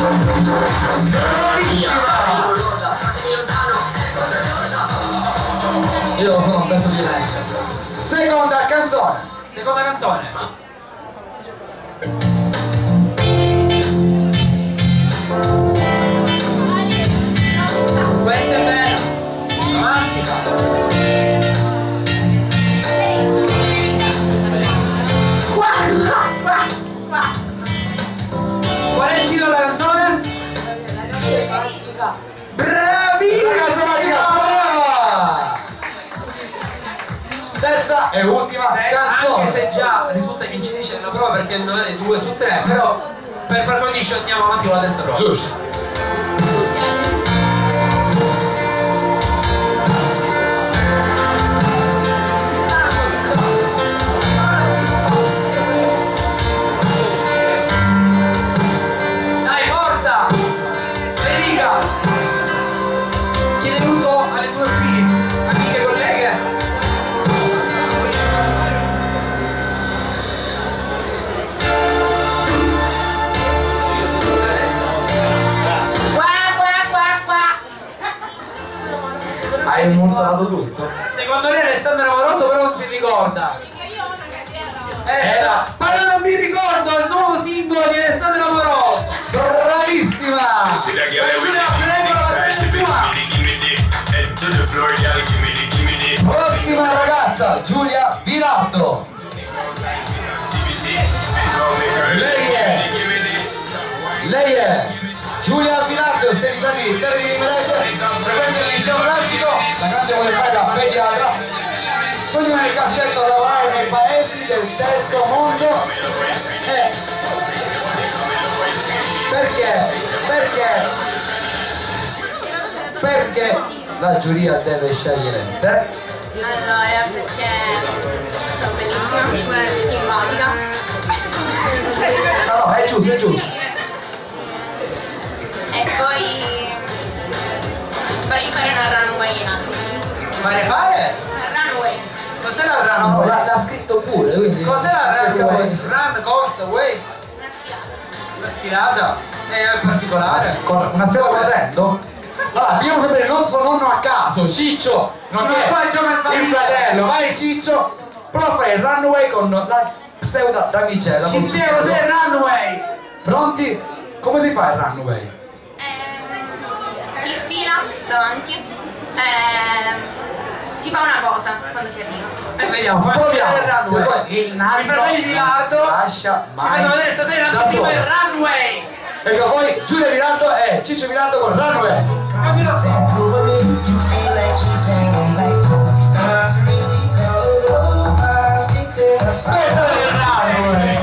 Io sono un pezzo di legno. Seconda canzone. Seconda canzone. Questa è bella, romantica. Qua, qua, qua, qua. Qual è il titolo della canzone? terza e ultima eh, canzone. Anche se già risulta vincitrice della prova perché non è due su tre, però per far condicio andiamo avanti con la terza prova. Giusto. Dai, forza! Federica! Chiede aiuto alle tue qui, amiche, colleghe. Hai montato tutto? Secondo lei Alessandro Amoroso però non si ricorda. Era, ma io non mi ricordo il nuovo singolo di Alessandro Amoroso. Bravissima! Prossima ragazza, Giulia Viratto. Lei è Lei è Giulia Viratto, sedici anni di Termini Imerese, frequenta il liceo classico, la grande vuole fare da pediatra, sogna nel cassetto lavorare nei paesi del terzo mondo e perché? Perché? Perché la giuria deve scegliere te? Allora, perché sono bellissima, simpatica. No, no, è giusto, è giusto. E poi farei fare una runway in attimo. Fare fare? Una runway. Cos'è la No, runway? l'ha l'ha scritto pure, quindi... Cos'è la runway? Run, cosa, way? Una sfilata. Una sfilata? È in particolare? Cor- una strada correndo? Allora, dobbiamo sapere il nostro nonno a caso, Ciccio, non Sono è qua, gioca in famiglia. il fratello, vai Ciccio, prova a fare il runway con la pseudo damigella. Ci spiego cos'è il runway? Pronti? Come si fa il runway? Ehm, si sfila davanti. Ehm, si fa una posa quando si arriva. E vediamo, facciamo Proviamo. vedere il runway. Poi il naso I fratelli Vilardo lascia ci mai fanno vedere stasera da anche prima solo. il runway. Ecco, poi Giulia Viratto e Ciccio Viratto con runway. Cammino Questo è il runway.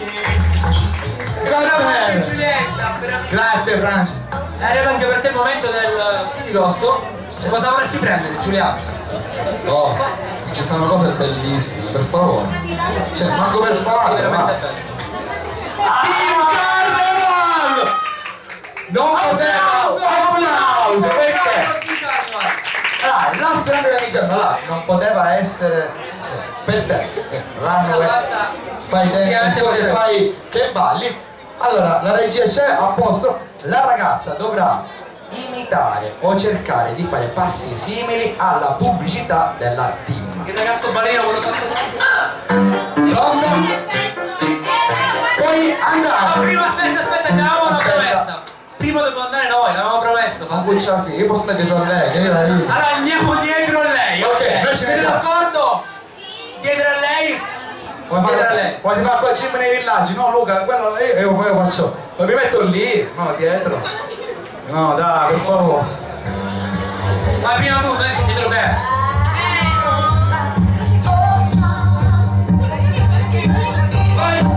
Grazie Giulietta, veramente. Grazie Francia. È arrivato anche per te il momento del Pidigozzo. Cosa vorresti prendere, Giulia? Oh, ci sono cose bellissime, per favore. Cioè, manco per farlo, Veramente ma... bello. Il Carnival! Non poteva... Applauso! Perché? Ah, la speranza della Migiano là non poteva essere... Cioè, per te. Eh, runway, fai dentro, che fai... che balli. Allora, la regia c'è, a posto. La ragazza dovrà imitare o cercare di fare passi simili alla pubblicità della team. Il ragazzo ballerino quello fatto. Pronto? Puoi Ma andare! prima aspetta, aspetta, te l'avevamo una promessa. Prima dobbiamo andare noi, l'avevamo promesso. Ma cuccia figlia, io posso andare dietro a lei, che io la dico. Allora andiamo dietro a lei, ok? Ok, noi ci Siete vediamo. d'accordo? Dietro a lei? Come Dietro a fare, lei. come si fa qua gym nei villaggi? No Luca, quello io, io poi lo faccio. Ma mi metto lì, no, dietro. No, dai, per favore. Ma prima tu, noi siamo dietro te. Vai.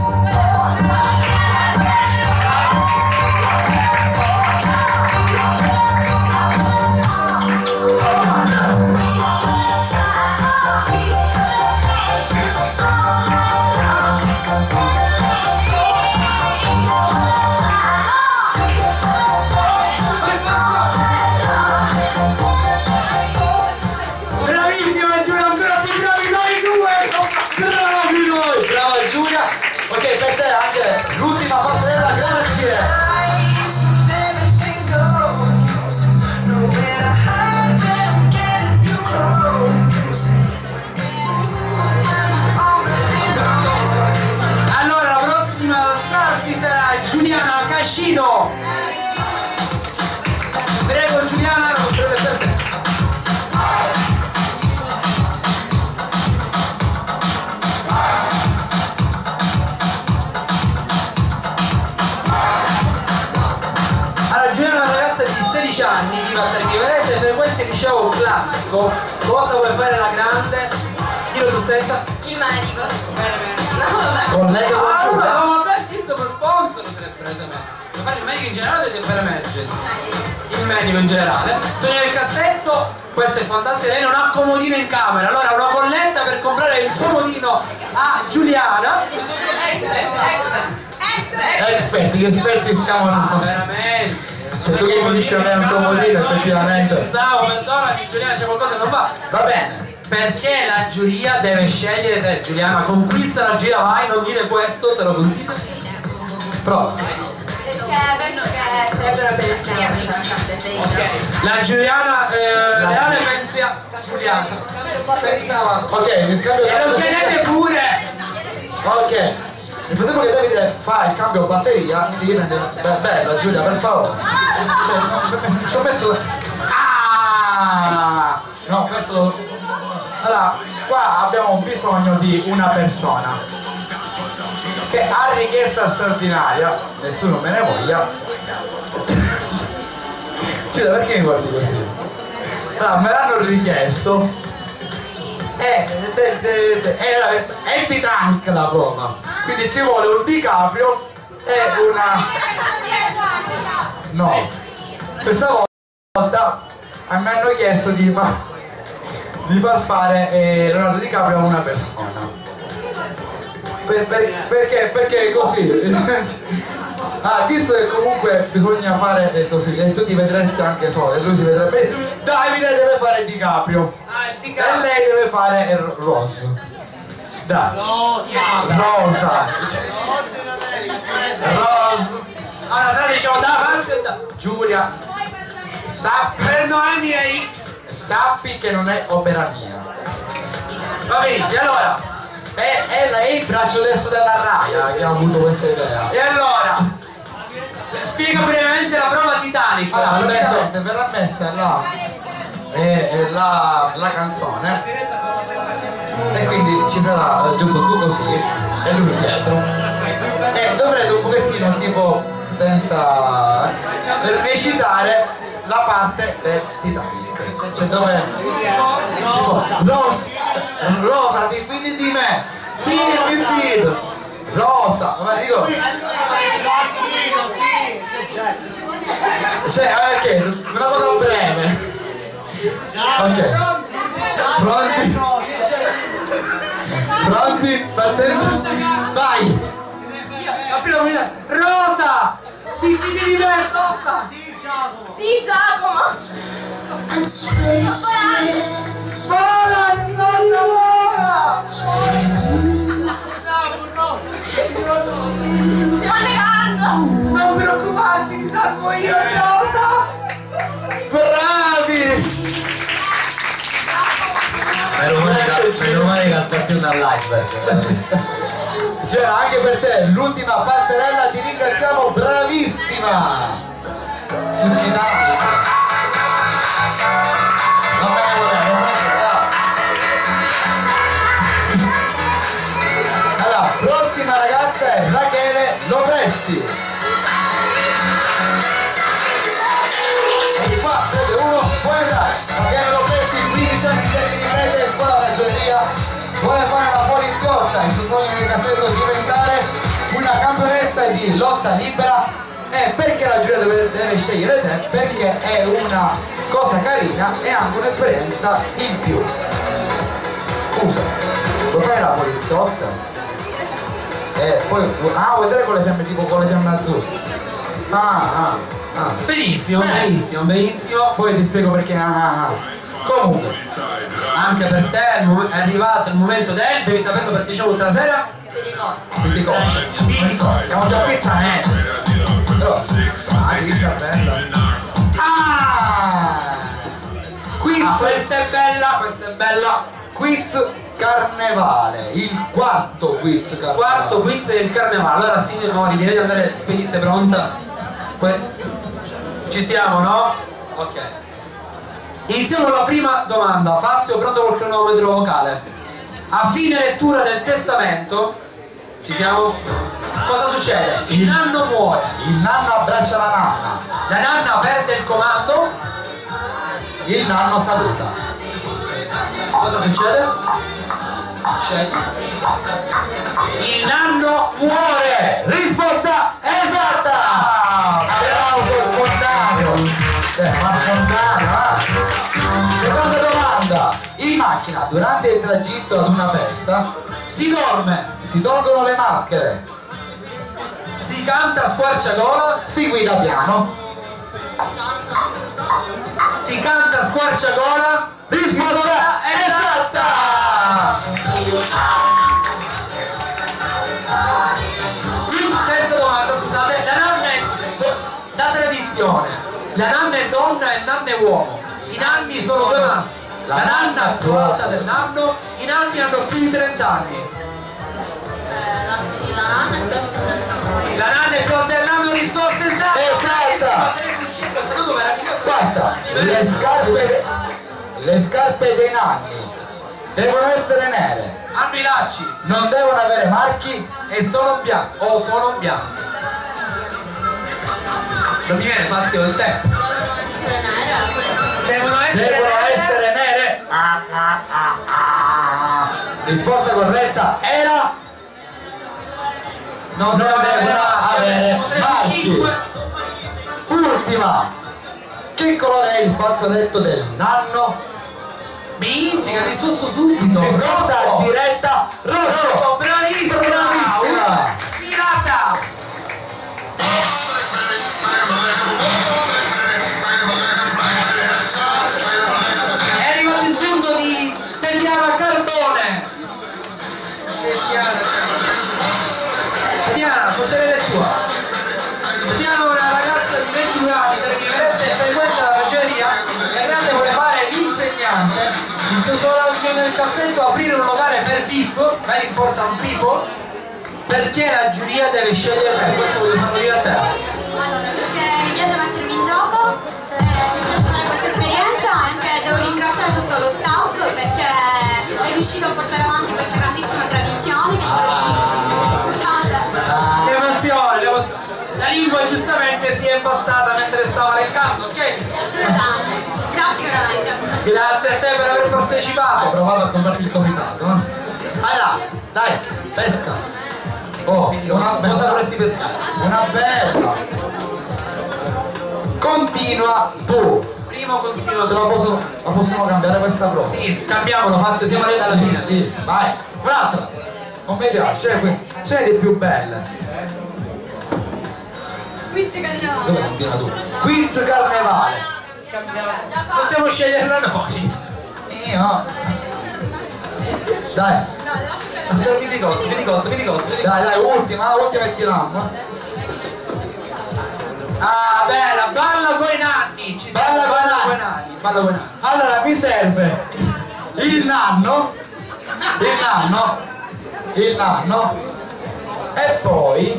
Bravissima Giulia, ancora più bravi noi due! Bravi noi! Brava Giulia! Ok, per te anche l'ultima passerella, grazie! Allora la prossima ad alzarsi sarà Giuliana Cascino. Prego Giuliana, la nostra per te. Allora Giuliana è una ragazza di sedici anni, vive a Termini Imerese, frequenta il liceo classico. Cosa vuole fare la grande? Dillo tu stessa. Il manico. No, vabbè. Collega Ah, con allora avevamo aperto per sponsor se ne prese me. Per fare il medico in generale deve per emergency. Il medico in generale. Sogno nel cassetto, questo è fantastico, lei non ha comodino in camera, allora una colletta per comprare il comodino a Giuliana. Expert, expert. Esperti, gli esperti siamo Ah, noi. veramente. Cioè tu che mi dici non è un comodino, effettivamente. Pensavo, perdonami Giuliana, c'è qualcosa che non va. Va bene. Perché la giuria deve scegliere te, Giuliana, conquista la giuria, vai, non dire questo, te lo consiglio. Prova. Perché penso che sarebbero per esperienza. La Giuliana eh, Reale pensa Giuliana. Pensava. Ok, il cambio E lo chiedete pure! Ok. Il problema è che Davide fa il cambio batteria, mi devi prendere. Beh, bella Giulia, per favore. Cioè, no, ci ho messo. Ah! No, questo. Allora, qua abbiamo bisogno di una persona che ha richiesta straordinaria, nessuno me ne voglia. Giulia, perché mi guardi così? Allora, me l'hanno richiesto. È, è, è, è, è il Titanic la prova, quindi ci vuole un DiCaprio e una. No, questa volta mi hanno chiesto di far, di far fare eh, Leonardo DiCaprio a una persona. Per, per, perché? Perché così. Ah, visto che comunque bisogna fare eh, così, e tu ti vedresti anche solo, e lui si vedrebbe. Davide deve fare DiCaprio. Ah, il E DiCaprio. lei deve fare il Rose. Dai. Rosa. Rosa. Rose. Allora, tra diciamo da avanti e da. Giulia. Sappi, Prendo A mia X. sappi che non è opera mia. Va benissimo, allora. È, è lei il braccio destro della Raya che ha avuto questa idea. E allora. Spiega brevemente la prova Titanic. Allora, Roberto. praticamente verrà messa là eh, eh, la, la canzone e quindi ci sarà eh, giusto tu così e lui dietro e dovrete un pochettino tipo senza eh, recitare la parte del Titanic, cioè dove tipo, Rosa, Rosa ti fidi di me? Sì, mi fido. Rosa, come dico? Cioè, ok, una cosa breve. Ok. Pronti? Pronti? Partenza? Vai! La prima domanda. Rosa! Ti fidi di me, Rosa? Sì, Giacomo. Sì, Giacomo. Vola, Rosa, vola! Ci sto negando. Non preoccuparti, ti salvo io, Rosa! Bravi! Meno male che- meno male che ha spartito dall'iceberg. Cioè, anche per te, l'ultima passerella, ti ringraziamo, bravissima! Sul Titanic. Non me ne vorrei, non me ne vorrei. Allora, prossima ragazza è Rachele Lopresti. E di qua, siete uno, puoi andare. Rachele Lopresti, quindici anni di imprese e scuola ragioneria. Vuole fare la poliziotta, il suo sogno di cassetto diventare una campionessa di lotta libera. E perché la giuria deve, deve scegliere te? Perché è una cosa carina e anche un'esperienza in più. Scusa, vuoi fare la poliziotta? E poi, ah, vuoi vedere con le fiamme tipo con le fiamme azzurre? Ah, ah, ah. Benissimo, benissimo, benissimo. Poi ti spiego perché, ah, ah, ah. Comunque, Anche per te è il mom- è arrivato il momento del. Devi saperlo perché diciamo tutta la sera. quindi cosa? Siamo già pizzaneti. Però, ah, lista bella. Ah! Quiz, Ah, questa è bella, questa è bella. quiz carnevale, il quarto quiz carnevale. Quarto quiz del carnevale. Allora signori, direi di andare. Spedi, sei pronta? Que- Ci siamo, no? Ok. Iniziamo con la prima domanda. Fazio, pronto col cronometro vocale. A fine lettura del testamento, ci siamo? Cosa succede? Il nanno muore, Il nanno abbraccia la nanna, la nanna perde il comando. il nanno saluta. Cosa succede? Scegli. Il nanno muore! Risposta esatta! Applauso spontaneo! Eh, ma spontaneo, eh! Seconda domanda. In macchina, durante il tragitto ad una festa, Si dorme! si tolgono le maschere, Si canta a squarciagola! si guida piano. Si canta a squarciagola! Risposta esatta! Terza domanda, scusate, la nanna è da tradizione, la nanna è donna e il nanno è uomo, i nanni sono due maschi, la nanna più alta del nanno, i nanni hanno più di trenta anni, Eh, la, sì, la nanna è più alta del nanno. la nanna è più alta del nanno, risposta esatta! Esatta! tre su cinque, saluto meraviglioso! Guarda, le scarpe, le scarpe dei nanni devono essere nere, Hanno i lacci non devono avere marchi. e sono bianchi, o sono bianchi. Non mi viene Fazio del tempo. Devono essere nere. Devono essere Devono nere. essere nere. Ah, ah, ah, ah. Risposta corretta era Non, non devono devono avere tre su marchi. cinque. Ultima. Che colore è il fazzoletto del nanno? Mi indica il risposto subito. Risposta Rosso. diretta rosso. Rosso, bravissima! Bravissima. Pirata! È arrivato il turno di Tatiana Carbone. Tatiana, Tatiana, potere è tua. Tatiana è una ragazza di ventidue anni del Riverese e frequenta la ragioneria. La grande vuole fare l'insegnante. Il suo sogno nel cassetto aprire un locale per V I P, very important people, perché la giuria deve scegliere te. Questo voglio farlo dire a te. Allora, perché mi piace mettermi in gioco, eh, mi piace fare questa esperienza, anche devo ringraziare tutto lo staff perché è riuscito a portare avanti questa grandissima tradizione che L'emozione, l'emozione. La lingua giustamente si è impastata mentre stava leccando, ok? Grazie veramente. Grazie a te per aver partecipato. Hai provato a comprarti il comitato, eh? Allora, dai, pesca. Oh, Quindi una cosa, cosa vorresti pescare? Una bella. Continua tu. Primo continuo Te la, posso, la possiamo cambiare questa prova? Sì, cambiamolo, Fazio, siamo arrivati alla fine. Sì, vai, un'altra. Non mi piace, c'è qui. C'è di più belle. Quiz Dove carnevale. continua tu? Quiz carnevale. Possiamo sceglierla noi. Io. Dai, Mi di cozzo, mi di cozzo, mi di cozzo, mi di cozzo. dai, dai, ultima, ultima e tiriamo. Ah, bella, balla coi nanni. Ci siamo, Balla coi balla nanni. coi nanni. Balla coi nanni. Allora mi serve il nanno, il nanno, il nanno e poi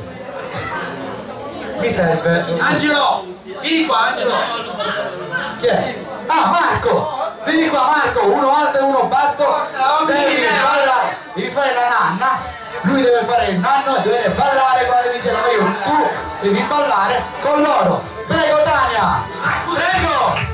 mi serve. Angelo, vieni qua, Angelo. Chi è? Ah, Marco! Vieni qua Marco, uno alto e uno basso, devi ballare, devi fare la nanna, lui deve fare il nanno e deve ballare quando dice la io, tu devi ballare con loro. Prego Tania! Prego.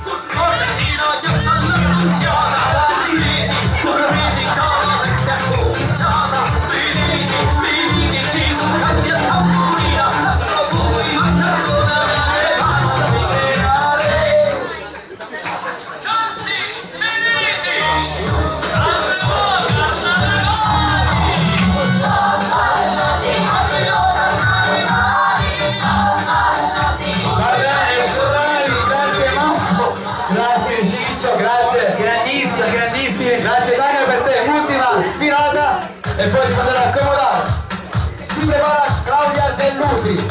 Grazie Tania per te, ultima spirata e poi si andrà a accomodare. Si prepara Claudia Dell'Utri.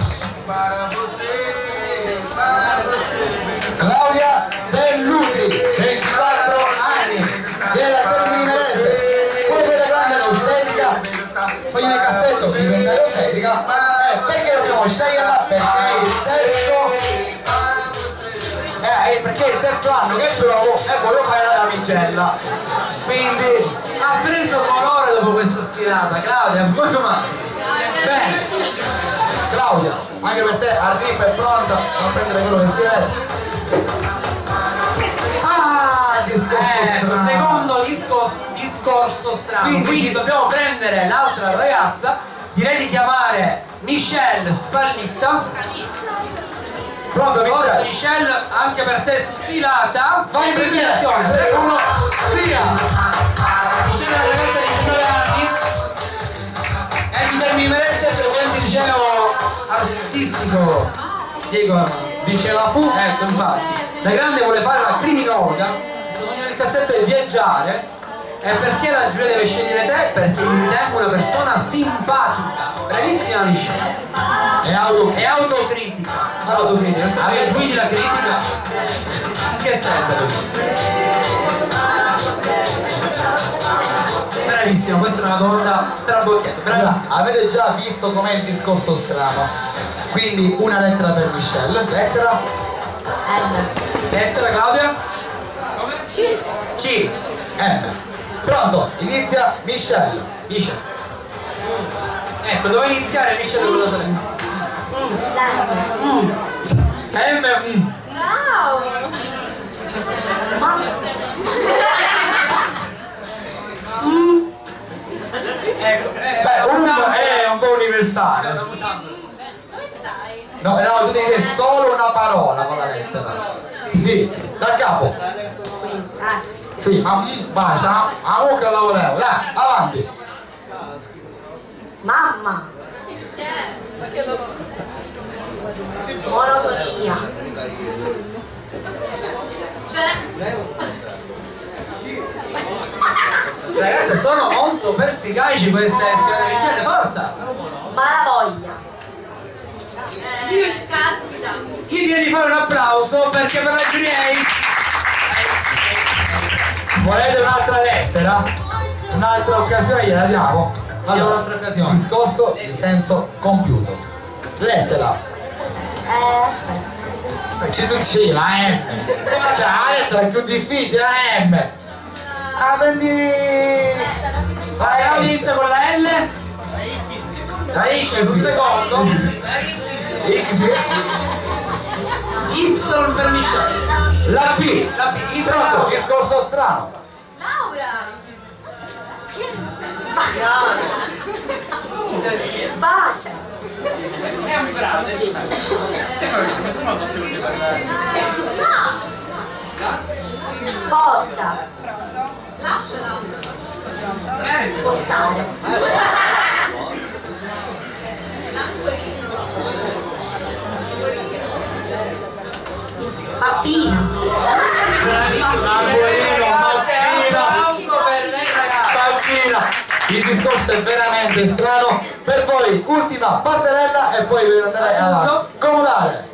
Claudia Dell'Utri, ventiquattro anni, della Terminese. Poi quella grande l'ostetrica, poi nel cassetto diventa l'ostetrica. Eh, perché dobbiamo sceglierla? Perché il terzo Eh, perché il terzo anno che provo e voglio fare la damigella, quindi Ha preso colore dopo questa sfilata, Claudia, molto male. bene. Claudia, anche per te arriva è pronta a prendere quello che si vede. Ah, discorso Ecco, strano. secondo disco, disco discorso strano. Quindi, Quindi dobbiamo prendere l'altra ragazza. Direi di chiamare Michelle Spallitta. Pronto Forza Michelle? Michelle, anche per te sfilata. Vai in presentazione. tre, uno, via! Michelle è una ragazza di diciannove anni. È di Termimerese, frequente il liceo artistico. Dico, Dice la fu? ecco infatti. Da grande vuole fare la criminologa. Il sogno del cassetto è viaggiare. E perché la giuria deve scegliere te? Perché mi ritengo una persona simpatica. Bravissima Michelle. È auto. È autocritica. Autocritica. Non so se guidi la critica. In che senso? Bravissima, questa è una domanda strabocchiata. Bravissima. Avete già visto com'è il discorso strano? Quindi una lettera per Michelle. Lettera? Lettera Claudia? Come? C. C. M. Pronto, inizia Michelle. Michelle. Ecco, dove iniziare Michelle con la sorella? M. Mm. Ciao. Ecco, eh, Beh, uno una- è un po' universale. Dove stai? No, no, tu devi dire solo una parola con la lettera. Sì, da capo. Sì, ma mm, basta, a mo che la volevo. Dai, avanti. Mamma, monotonia. C'è. Ragazze, sono molto perspicaci queste sfide Michelle, forza! Malavoglia. Eh, caspita. Io direi di fare un applauso perché per la giuria X. Volete un'altra lettera? Un'altra occasione gliela diamo? Allora, un'altra occasione. Discorso di senso compiuto. Lettera. Eh, aspetta. Ci tu sì, la M. Cioè la lettera è più difficile, la M. Ah, prendi. Vai, ora inizia con la L. La X sul secondo. Y per Michelle. La P. La P. Il Pronto, tronco. discorso strano. Laura. Bacia. È un frate. Porta. Lasciala. Portare. Bambino. Applauso per lei ragazzi. Bambina. Il discorso è veramente strano. Per voi, ultima passerella e poi vi andrei a comodare.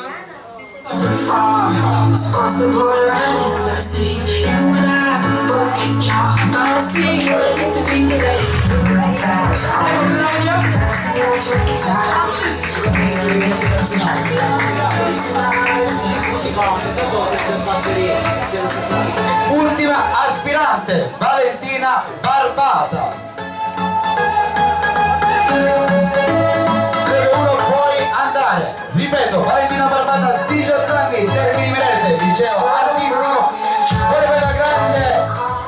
Across the border and into the city, you and I both get caught. Gonna see what it is to be today. Right fast, fast and fast. We're gonna make it tonight. Ultima aspirante, Valentina Barbata. Dove uno puoi andare. Ripeto, Valentina Barbata, diciotto anni, Termini Merese, liceo artistico. Poi la grande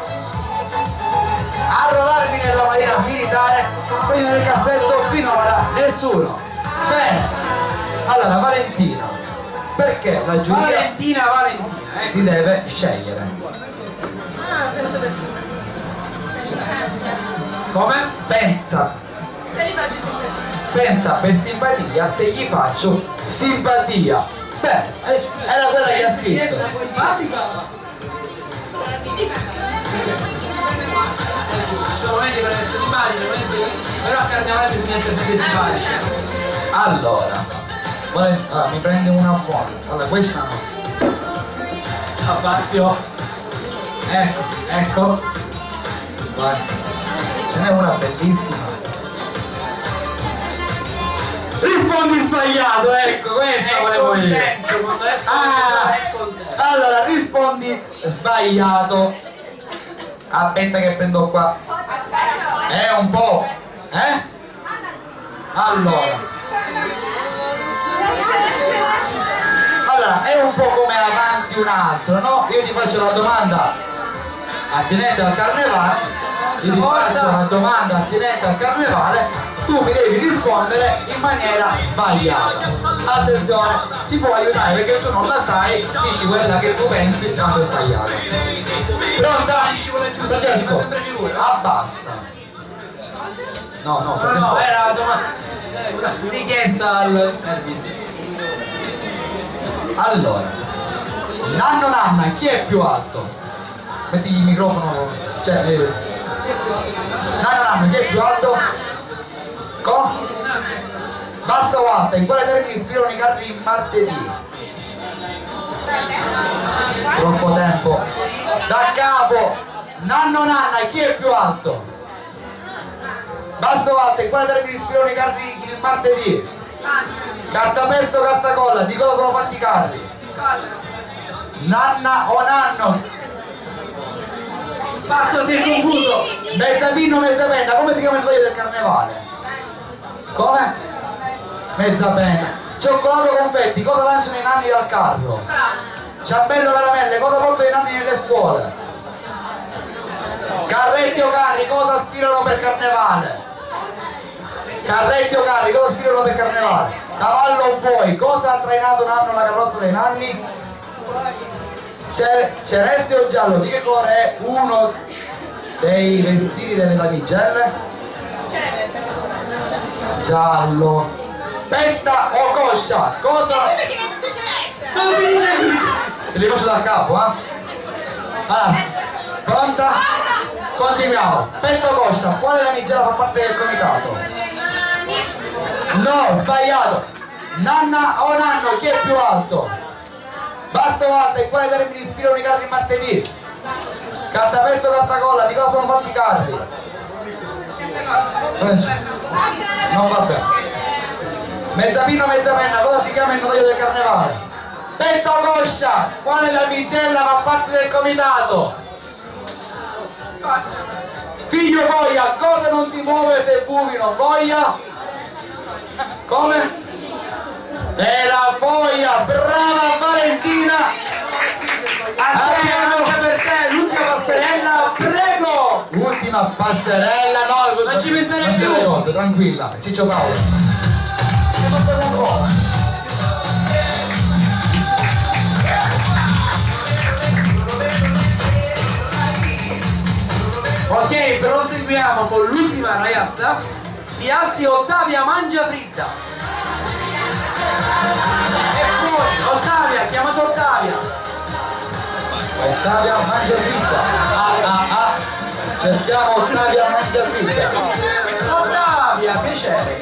arruolarmi nella marina militare, poi nel cassetto finora nessuno. Bene, allora Valentina, perché la giuria Valentina, Valentina, ecco. ti deve scegliere? Ah, penso per sì. Come? Pensa, Se li faccio simpatia. pensa per simpatia se gli faccio simpatia. Beh, eh, era quella che ha scritto. Essere simpatica? Ci sono momenti per essere simpatici, momenti però a carnevale bisogna essere sempre simpatici. Allora, vuole- allora, mi prende una buona. Allora, questa no. A Fazio. Ecco, ecco. Vai. Ce n'è una bellissima. Rispondi sbagliato, ecco, questa volevo dire. Ah, allora rispondi sbagliato. Aspetta che prendo qua. È un po'. Eh? Allora. Allora, è un po' come avanti un altro, no? Io ti faccio la domanda. attinente al carnevale, io ti faccio una domanda attinente al carnevale, tu mi devi rispondere in maniera sbagliata. Attenzione, ti può aiutare perché tu non la sai, dici quella che tu pensi tanto è sbagliata. Pronta? Francesco, abbassa. No, no, no, no, era una richiesta al service. Allora, nanno nanna, chi è più alto? Metti il microfono, cioè eh. nanno nanna, chi è più alto? Co? Bassa o alta, in quale termine ispirano i carri in martedì? Troppo tempo. Da capo, nanno nanna, chi è più alto? Basso o alta, in quale termine ispirano i carri il martedì? Cartapesto o cartacolla, di cosa sono fatti i carri? Nanna o nanno? Pazzo, si è confuso! Mezza pinna o mezza penna, come si chiama il taglio del carnevale? Come? Mezza penna. Cioccolato o confetti, cosa lanciano i nanni dal carro? Ciambello o caramelle, cosa portano i nanni nelle scuole? Carretti o carri, cosa aspirano per carnevale? Carretti o carri, cosa aspirano per carnevale? Cavallo o boi, cosa ha trainato un anno la carrozza dei nanni? Celeste o giallo, di che colore è uno dei vestiti delle damigelle? Giallo. Petta o coscia, cosa? Te li faccio dal capo, eh? Allora, pronta? Continuiamo. Petta o coscia, quale damigella fa parte del comitato? No, sbagliato. Nanna o nanno, chi è più alto? Basso o alta, in quale termini ispirano i carri martedì? Cartapesto o cartacolla, di cosa sono fatti i carri? Non va bene. Mezza pinna o mezza penna, cosa si chiama il notaio del carnevale? Petta o coscia, quale damigella fa parte del comitato? Figlio voglia, cosa non si muove se buchi non voglia? Come? Era voglia, brava Valentina! Abbiamo anche per te l'ultima passerella, prego! Ultima passerella, no! Non ci pensare non più! Conto, tranquilla, Ciccio Paolo. Ok, proseguiamo con l'ultima ragazza. Si alzi Ottavia Mangiafritta. E poi Ottavia, chiamate Ottavia. Ottavia Mangiafritta. Ah ah ah. Cerchiamo Ottavia Mangiafritta. Ottavia, piacere.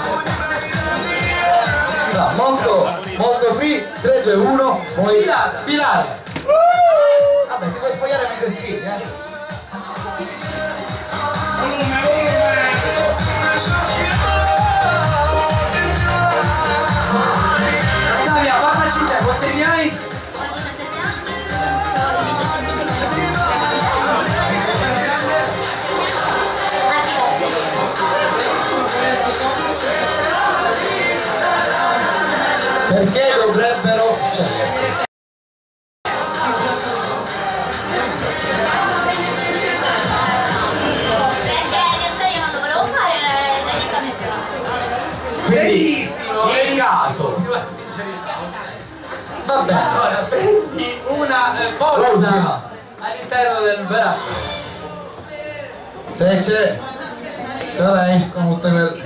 No, molto, molto free, tre, due, uno, poi sfilare. sfilare. Vabbè, ti puoi spogliare mentre sfili, eh? Ottavia, parlaci te, quanti anni hai? Perché dovrebbero scegliere? Benissimo! In caso. Va bene. Allora, prendi una eh, forza all'interno del verano. Se c'è. Se ora escono tutte quelle.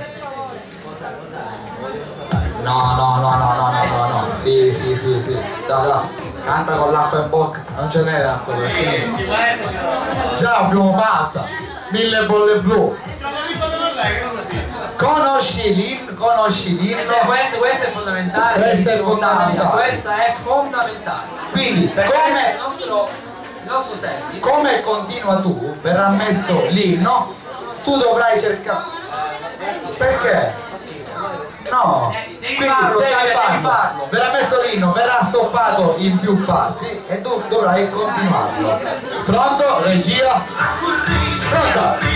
No, no, no, no, no, no, no, no. Sì, sì, sì, sì. Da, da. Canta con l'acqua in bocca. Non ce n'è l'acqua per finire. Già abbiamo fatta. Mille bolle blu. Conosci l'inno, conosci l'inno. Eh, questo, questo è fondamentale. Questo è fondamentale. Questa è fondamentale. Quindi, perché come il nostro, il nostro service. Come continua tu, verrà messo l'inno, tu dovrai cercare. Perché? No, devi quindi farlo, devi devi farlo. farlo. Verrà messo l'inno, verrà stoppato in più parti e tu dovrai continuarlo. Pronto? Regia? Pronta?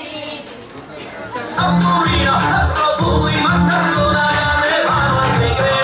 Amorina, profumi, ma carbonara, ne vanno a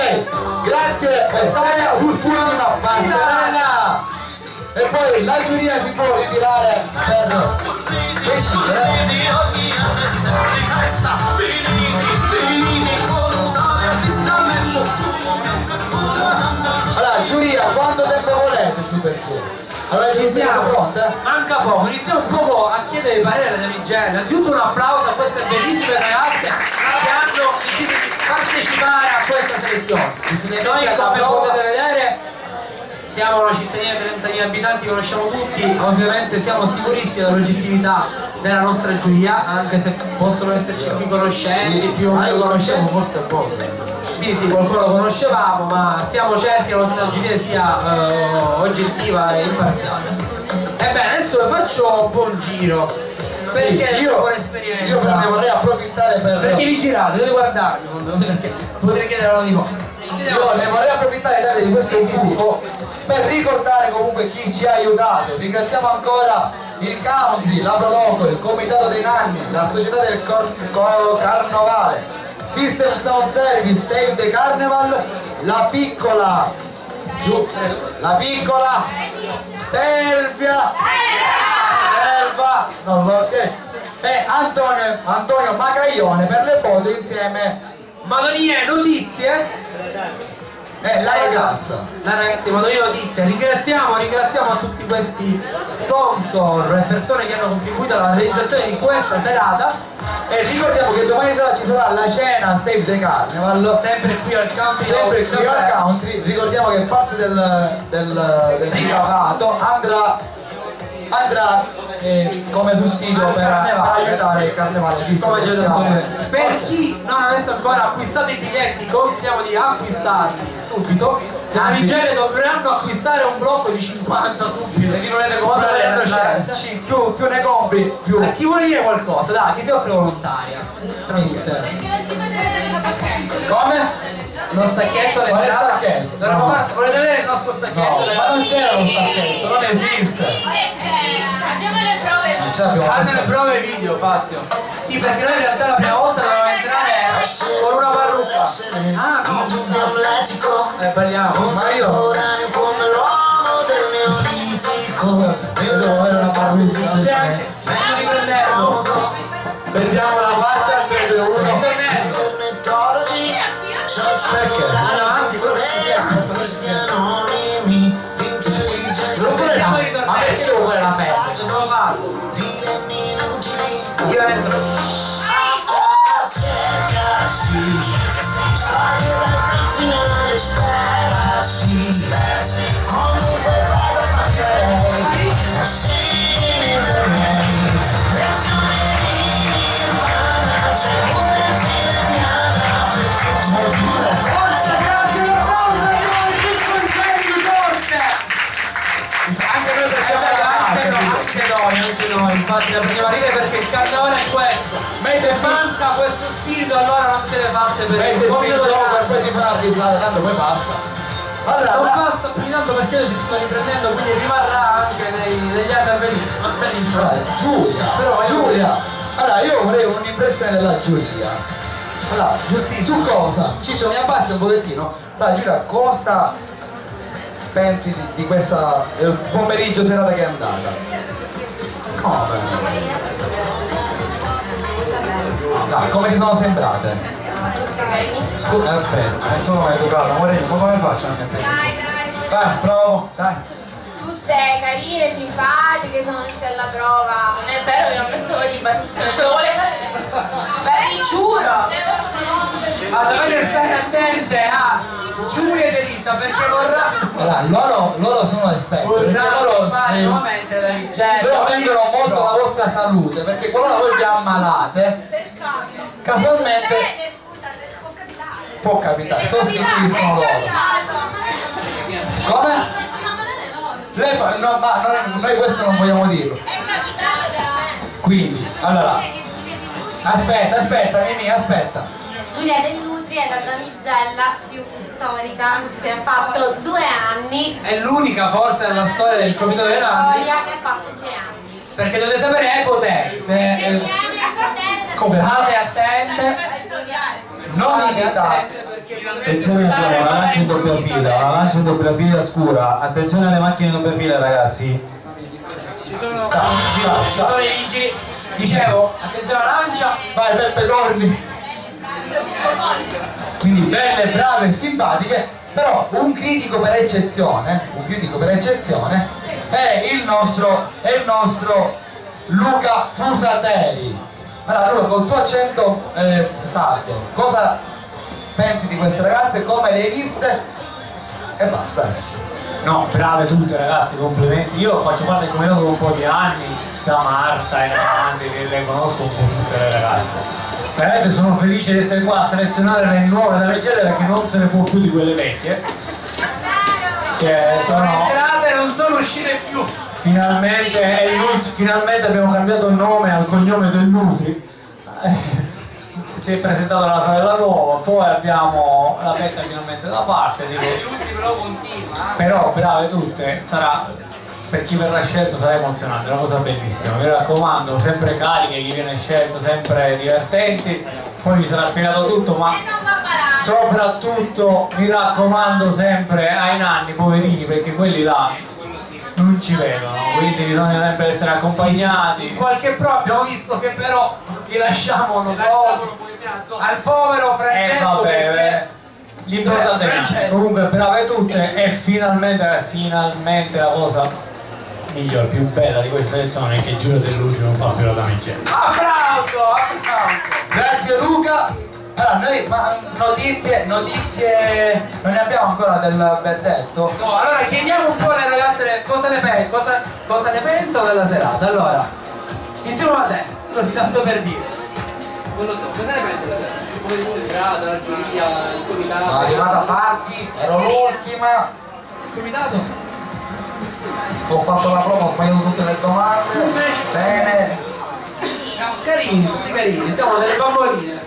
Ok, grazie Antonio, ultima passerella. E poi la giuria si può ritirare per decidere. Allora, giuria, quanto tempo volete su per giù? Allora ci siamo pronti? Manca poco, iniziamo un po' a chiedere il parere delle Migelle. Innanzitutto un applauso a queste bellissime ragazze che hanno deciso di partecipare a questa selezione. Noi, come potete vedere, siamo una cittadina di trentamila abitanti, conosciamo tutti, ovviamente siamo sicurissimi dell'oggettività della nostra giuria, anche se possono esserci più conoscenti, più o meno conoscenti. Forse poco. Sì, sì, qualcuno lo conoscevamo, ma siamo certi che la nostra giuria sia uh, oggettiva e imparziale. Ebbene, adesso vi faccio un po' un giro, perché sì, io, un'esperienza. Io ne vorrei approfittare per... Perché vi girate, dovete guardarmi, perché potrei chiedere di nuovo. Io ne vorrei approfittare Davide, di questo fuoco per ricordare comunque chi ci ha aiutato. Ringraziamo ancora il Country, la Proloco, il Comitato dei Nanni, la Società del Cor Cor Carnovale, System Sound Service, Save the Carnival, la piccola giù, la piccola Stelvia Stelva non lo che e Antonio, Antonio Macaglione per le foto insieme Madonie Notizie e la ragazza la ragazza di Madonie Notizie. Ringraziamo, ringraziamo a tutti questi sponsor e persone che hanno contribuito alla realizzazione di questa serata. E ricordiamo che domani sera ci sarà la cena Save the Carnival, sempre qui al Country, sempre qui al Country. Ricordiamo che parte del, del, del ricavato andrà, andrà eh, come sussidio per, per aiutare il carnevale, visto come che siamo. Per chi non avesse ancora acquistato i biglietti, consigliamo di acquistarli subito. Le Migelle dovranno acquistare un blocco di cinquanta subito. Se chi volete comprare la, la, più, più ne compri più. A chi vuole dire qualcosa? Dai, chi si offre volontaria? Come? Lo stacchetto alle Quale stacchetto? No. Fare, volete vedere il nostro stacchetto? No, ma non c'era lo stacchetto, non esiste. Abbiamo le prove. Hanno le prove video, Fazio. Sì, perché noi in realtà la prima volta dovevamo entrare con una parrucca. Ah, no. Eh, balliamo. Ma io devo avere una parrucca. C'è anche, ci stiamo riprendendo. Vediamo la faccia anche di uno. Perché? Avanti, quello che ci siamo. Cerchiamo di tornare. Ma perché devo fare la pelle? Non lo faccio. Io entro. Anche noi, infatti la prima ride perché il carnevale è questo. Se manca questo spirito allora non se ne fatte per il e poi si farà risale, tanto poi basta. Allora, non basta più tanto perché noi ci stiamo riprendendo, quindi rimarrà anche nei, negli anni a venire. Allora, Giulia, però Giulia, allora io vorrei un'impressione della giuria. Allora, giusti, su cosa? Ciccio, mi abbassi un pochettino. Allora Giulia, cosa pensi di, di questa eh, pomeriggio serata che è andata? Come? Dai, come ti sono sembrate? Scusa, aspetta, eh, sono educato, amore, ma come faccio a mettere? Dai, dai. Vai, provo, dai. Tutte carine, simpatiche, sono messe alla prova. Non è vero che ho messo di bassista, non te lo vuole fare. Beh, vi giuro. Ma dovete stare attente a Giulia ed Elisa perché vorrà. Allora, loro, loro sono esperti. Vorranno fare nuovamente la Migelle. Loro vengono molto la vostra salute, perché qualora voi vi ammalate, Per caso. casualmente Bene, scusa, può capitare. può capitare, sostituiscono loro. Come? Lei fa, no, ma noi, noi questo non vogliamo dirlo. È capitato da me. Quindi, allora, aspetta, aspetta, Mimì, aspetta. Giulia Del Nutri è la damigella più storica che ha fatto due anni. È l'unica forse nella storia del Comitato dei Nanni. Storia che ha fatto due anni. Perché dovete sapere ai poteri. Se eh, come state attente. non State imitate. attente perché Attenzione, abbiamo una lancia in doppia fila, una lancia in doppia fila scura. Attenzione alle macchine in doppia fila, ragazzi. Ci sono, ci sono, ci sono i vigili. Dicevo, attenzione alla lancia. Vai Peppe, corri. Quindi belle, brave, simpatiche. Però un critico per eccezione, un critico per eccezione è il nostro, è il nostro Luca Fusateri. Allora, Luca, col tuo accento eh, sardo, cosa pensi di queste ragazze, come le hai viste? E basta. No, brave tutte ragazzi, complimenti. Io faccio parte del comitato da un po' di anni, da Marta in avanti, che le conosco un po' tutte le ragazze. Veramente sono felice di essere qua a selezionare le nuove da leggere perché non se ne può più di quelle vecchie. Cioè, Sono sono... entrate e non sono uscite più. Finalmente, è il Nutri, finalmente abbiamo cambiato il nome al cognome del Nutri. Si è presentata la sorella nuova, poi abbiamo la Betta finalmente da parte. Dico. Però continua. Però brave tutte, sarà, per chi verrà scelto sarà emozionante, una cosa bellissima. Mi raccomando, sempre cariche, chi viene scelto, sempre divertenti. Poi vi sarà spiegato tutto, ma soprattutto mi raccomando sempre ai nanni, poverini, perché quelli là non ci vedono, quindi bisogna sempre essere accompagnati. In qualche pro abbiamo visto che però vi lasciamo, non so, al povero Francesco. Eh, che vabbè, l'importante è che comunque brave tutte e finalmente, finalmente la cosa migliore, più bella di questa selezione è che Giulio Dell'Ucci non fa più la damigella. Applauso, applauso. Grazie Luca. Allora, noi ma notizie, notizie non ne abbiamo ancora del verdetto. No, allora chiediamo un po' alle ragazze cosa ne, pe cosa, cosa ne pensano della serata. Allora, iniziamo da te, così tanto per dire. Non lo so, cosa ne pensi della serata? Come ti è sembrata la giuria, il comitato? Sono arrivata tardi, ero l'ultima. Il comitato? Ho fatto la prova, ho sbagliato tutte le domande. Bene. Carini, tutti carini, siamo delle bamboline.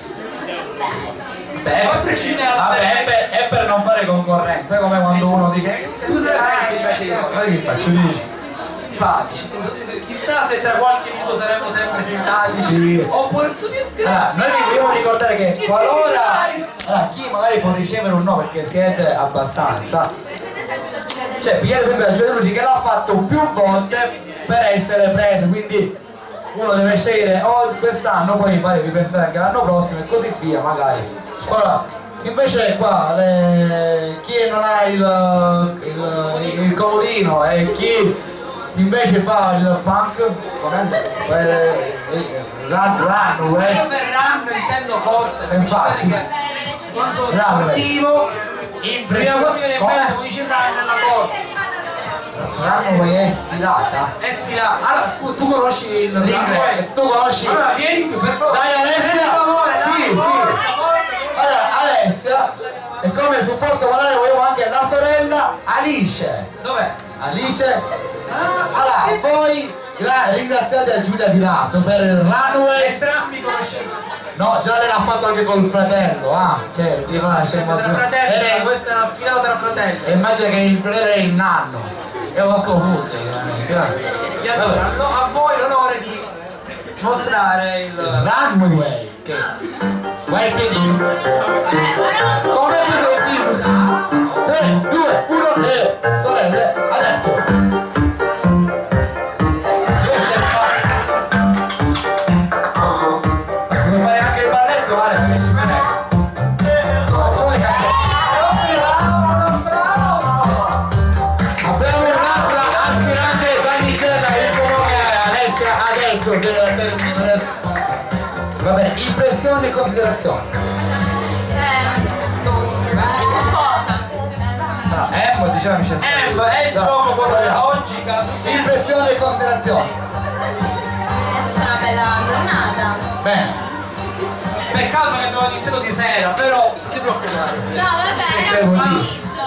Beh, vabbè, è per, è per non fare concorrenza, è come quando uno dice Tu te la pensi invece? ma che faccio dici? Simpatici, chissà se tra qualche minuto saremo sempre simpatici. Sì. Oppure tu ti Allora, noi vi vogliamo ricordare che qualora allora, chi magari può ricevere un no perché siete abbastanza, cioè pigliate sempre la Giulia Dell'Ucci che l'ha fatto più volte per essere preso, quindi uno deve scegliere o quest'anno, poi pare vi presentate anche l'anno prossimo e così via magari. Ora, invece qua le, chi non ha il, il, il comodino e chi invece fa il punk, run, run, Io per run intendo corse, infatti, quanto sportivo, prima cosa mi viene in mente come dici run nella corsa. Runway è sfilata? È sfilata. Allora scusa, tu conosci il Runway? Tu conosci? Allora vieni qui per favore. Dai Alessia! Per favore, dai, sì, forza, sì. forza. Allora Alessia, e come supporto morale vogliamo anche la sorella Alice. Dov'è? Alice? Allora, voi ringraziate a Giulia Pirato per il runway. Entrambi conoscete. No, già l'ha fatto anche col fratello, ah, cioè, ti lascia Tra fratelli, questa è una sfilata tra fratelli. E immagina che il fratello è il nanno. Io lo so tutto, E allora, a voi l'onore di mostrare il runway. Che... Vai che dico. Come mi tre, due, uno e sorelle, adesso. Vuoi fare anche il balletto, Ale? Che si vede? Abbiamo un'altra aspirante Danicella, il suo nome è Alessia adesso per terminare. Vabbè, impressioni e considerazioni. Ah, Emmo diceva mi c'è Emmo, è il gioco quello di oggi. Impressioni e considerazioni. È stata una bella giornata. Bene. Peccato che abbiamo iniziato di sera, però non ti preoccupare. No, vabbè, era un pomeriggio.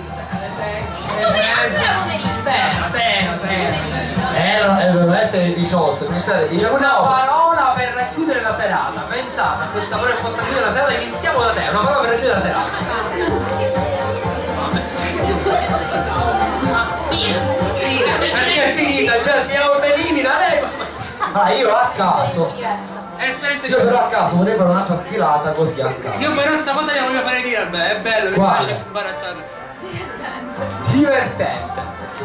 Sera, sera, sera. Eh, doveva essere diciotto, iniziare diciannove. Una parola per chiudere la serata. Pensate a questa parola che possa chiudere la serata, iniziamo da te, una parola per chiudere la serata. Fine. Fine, perché è finita, già si autoelimina lei. Ah, io a caso esperienza Io però a caso vorrei fare un'altra sfilata così a caso. Io però sta cosa la voglio fare dire a me, è bello, mi Quale? piace imbarazzare. Divertente.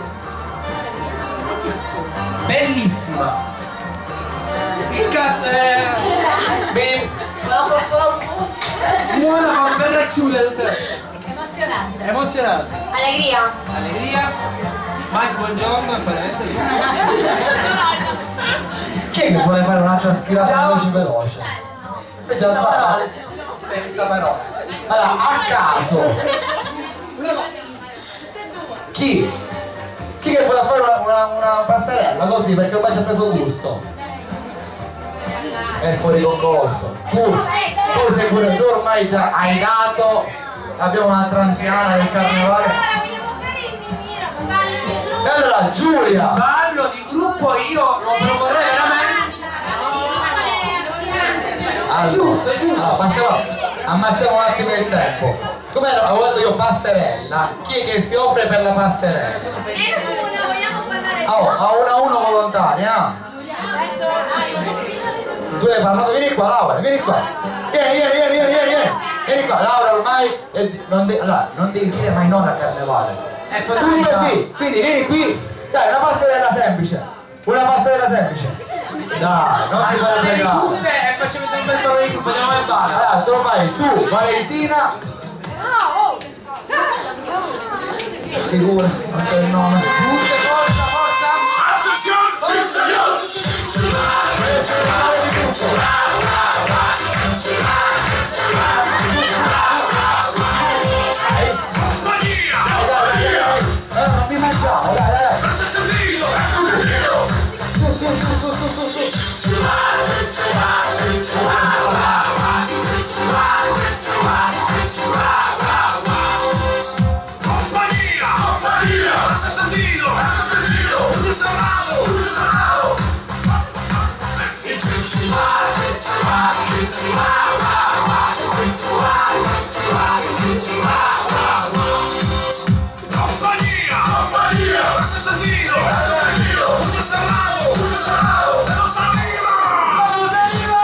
Bellissima. Che cazzo è? Beh, Simona fa un bel racchiudere tutte. Emozionante. Emozionante. Allegria. Allegria. Mike, buongiorno e parente. chi è che vuole fare un'altra sfilata veloce veloce? Sei già fatta? Senza parole. Allora, a caso. Chi? Chi che vuole fare una, una, una passerella così perché ormai ci ha preso gusto? È fuori concorso. Tu, tu sei pure tu ormai già hai dato. Abbiamo un'altra anziana del carnevale. E allora Giulia! Ballo di gruppo io lo proporrei veramente. Allora, giusto, è giusto. Allora, facciamo, ammazziamo un attimo il tempo. Siccome ho detto io passerella, chi è che si offre per la passerella? Oh, a uno a uno volontaria. Tu hai parlato, vieni qua Laura, vieni qua. Vieni, vieni, vieni, vieni, vieni, vieni. Vieni qua, Laura ormai è, non, de, allora, non devi dire mai no al carnevale. È Tutto sì, quindi vieni qui. Dai, una passerella semplice. Una passerella semplice. Dai, non ti fare fregare. Tutte e facciamo un bel ballo di gruppo, andiamo al bar. Allora, te lo fai tu, Valentina. Figura, non c'è il nome. Tutte, forza, forza. Attenzione, sì signor. Non mi mangiamo, dai, dai. Su, su, su, su, su, su, su. Compagnia, compagnia, has sentido, has sentido, un cerrado, un cerrado. Compagnia, compagnia, has sentido, has sentido, un cerrado, un cerrado, vamos arriba, vamos arriba.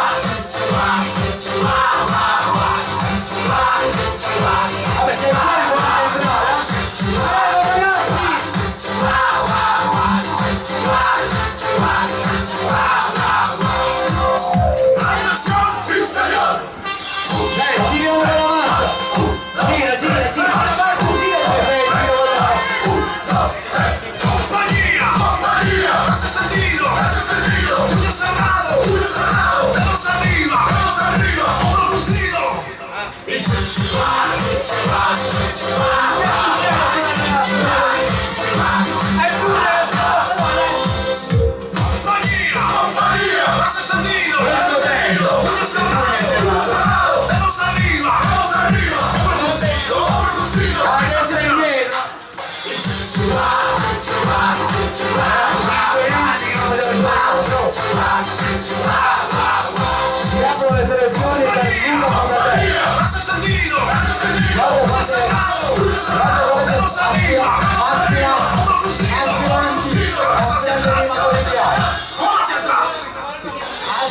Vabbè, sei fuori con la entrata. Attenzione, sì signor. Dai, giriamo con la mano. Gira, gira, gira. Compagnia, compagnia, has sentido, has sentido, un cerrado, un cerrado, vamos arriba, vamos arriba, producido. Compagnia, compagnia, has sentido, has sentido, un cerrado, un cerrado, vamos arriba, vamos arriba, producido, producido, Adesso è indietro. Si aprono le selezioni per il primo fondatore. has sentido, has sentido, Guarda, un guarda, cerrado, un cerrado, guarda, vamos arriba, vamos arriba, producido, producido, hacia atrás, hacia atrás, hacia atrás.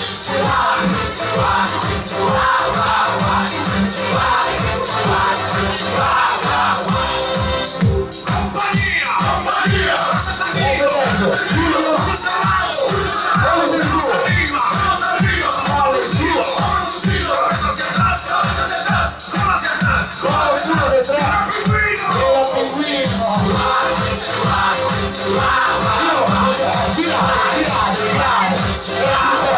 Compagnia, compagnia, has sentido, has sentido, un cerrado, un cerrado, vamos arriba, vamos arriba, producido, producido, hacia atrás, hacia atrás, hacia atrás. Qualcuno detrás. Pinguino. Era pinguino. Girare, girare, girare.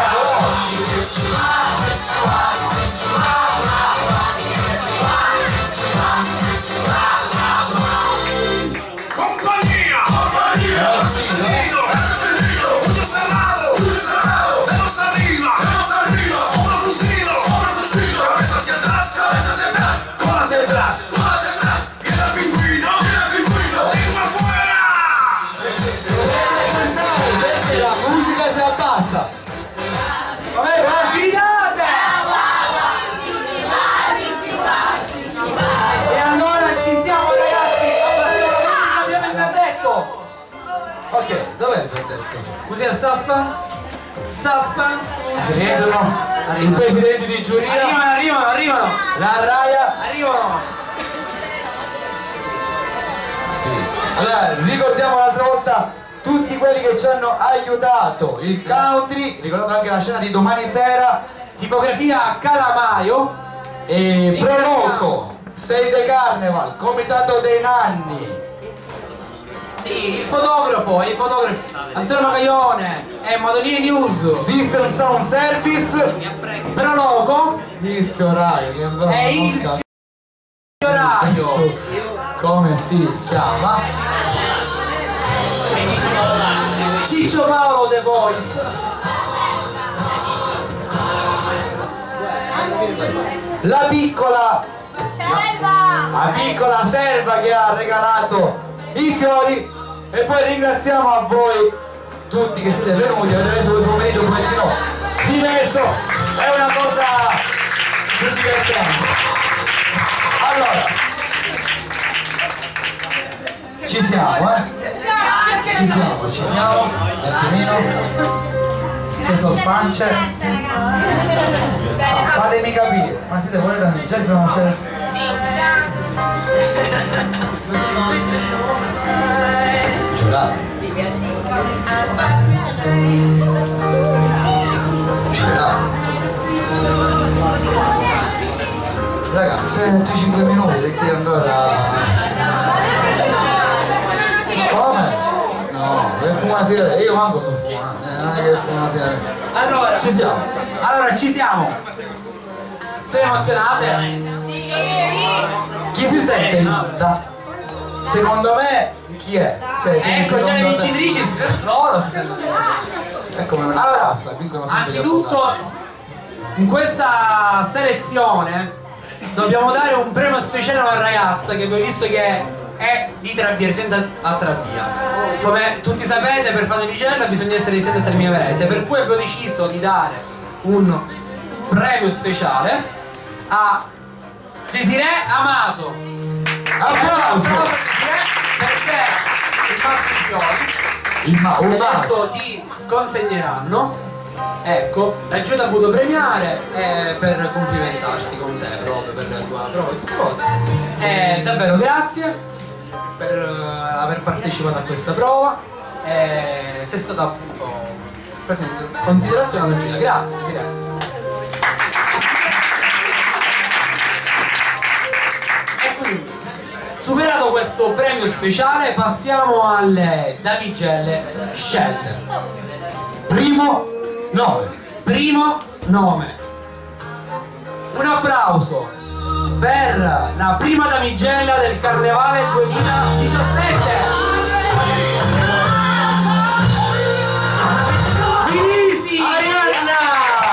Compagnia, compagnia, has sentido, has sentido, un cerrado, un cerrado, vamos arriba, vamos arriba, producido, producido, cabeza hacia atrás, cabeza hacia atrás, cola hacia atrás, cola hacia atrás, viene el pingüino, viene el pingüino, lengua afuera. Perché la musica si abbassa. Vabbè, guardate! E allora ci siamo ragazzi, abbiamo il verdetto. Ok, dov'è il verdetto? Così è suspense? suspense. Si vedono i presidenti di giuria. Arrivano, arrivano, arrivano. La Raya. Arrivano. Allora, ricordiamo l'altra volta tutti quelli che ci hanno aiutato. Il country, ricordando anche la scena di domani sera. Tipografia Calamaio. E Proloco, Sei de Carnival, Comitato dei Nanni. Sì, il fotografo, il fotografo Antonio Magaglione e Madonini News. System Sound Service. Proloco. Il fioraio, che bravo. E il fioraio. Come si chiama? Ciccio Paolo The Voice. La piccola Selva! La piccola Selva che ha regalato i fiori. E poi ringraziamo a voi tutti che siete venuti, avete reso questo pomeriggio un pochettino diverso, è una cosa più divertente. Allora, ci siamo, eh? Ci siamo, ci siamo, un attimino, c'è sospance. Fatemi capire, ma siete voi da me, già siamo scelti? Giurato. Giurato. Ragazzi, altri cinque minuti perché ancora... Come? No, che fuma una sigaretta, io manco sto fumando, eh, non è che fumo una sigaretta. Allora, ci siamo. Allora, ci siamo. Siete emozionate? Sì. Chi si sente in alta? Secondo me chi è? Cioè, ecco già le vincitrici, loro si sentono. È come una allora, razza, vincono sempre anzitutto in questa selezione dobbiamo dare un premio speciale a una ragazza che vi ho visto che è di Trabia, risente a Trabia. Come tutti sapete, per fare vicenda bisogna essere risente a Termini, per cui abbiamo deciso di dare un premio speciale a Desiree Amato. Applauso! Perché il mazzo di fiori il ma adesso ti consegneranno, ecco, la Giuda ha voluto premiare eh, per complimentarsi con te proprio per la tua prova e tutte cose. Eh, davvero grazie per uh, aver partecipato a questa prova, eh, sei stata appunto presa in considerazione la Giuda, grazie Presidente. Superato questo premio speciale passiamo alle damigelle scelte. Primo nome. Primo nome. Un applauso per la prima damigella del Carnevale duemiladiciassette. Vinisi! Arianna!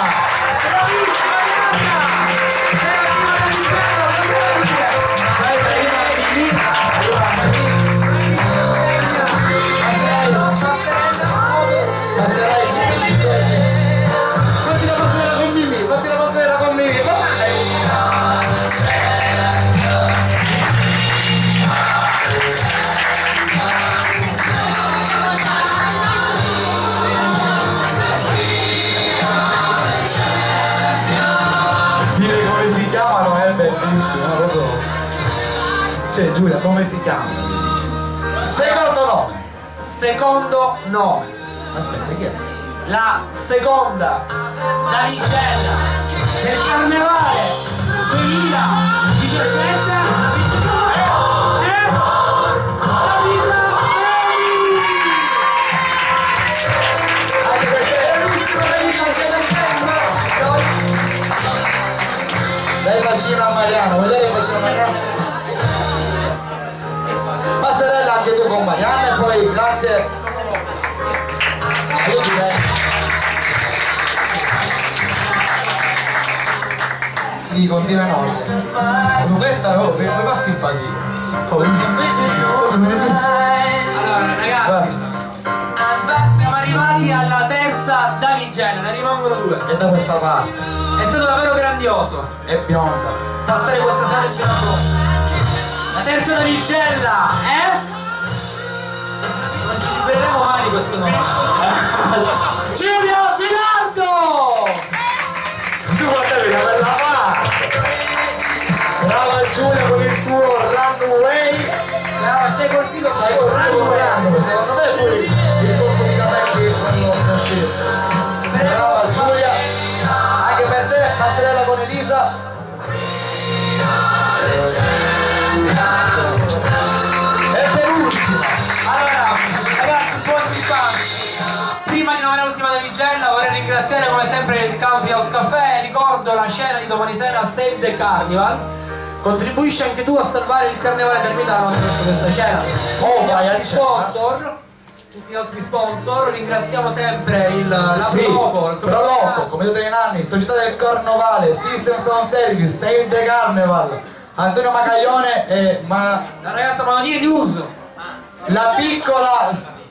Cioè Giulia, come si chiama? Secondo nome. Secondo nome. Aspetta, chi è? La seconda damigella del Carnevale duemiladiciassette è Davida Beni. Anche perché è l'ultimo Davida che non c'è. Dai bacino a Mariano, vedete il bacino a Mariano? Passerella anche tu con Mariano e poi grazie. Io direi. Sì, continua in ordine. Su questa no, mi basti il paghi. Allora ragazzi, siamo arrivati alla terza damigella, ne rimangono due. E da questa parte. È stato davvero grandioso. È bionda. Passare questa selezione a voi. La terza damigella è... Non ci libereremo mai di questo nome. Giulia Milano! sei colpito ci hai colpito un grande, secondo me pure il colpo di capelli è quello da brava Giulia, anche per te, Mattarella con Elisa. E per ultimo, allora ragazzi, un po' di suspense. Prima di nominare l'ultima damigella vorrei ringraziare come sempre il Country House Café. Ricordo la scena di domani sera a Save the Carnival. Contribuisci anche tu a salvare il carnevale termitano attraverso questa scena. Oh, vai a sponsor, tutti gli altri sponsor, ringraziamo sempre il la sì, Proloco, Proloco, come tutti gli anni, Società del Carnevale, System Sound Service, Save the Carnival, Antonio Macaglione e ma... la ragazza Manonia News, la piccola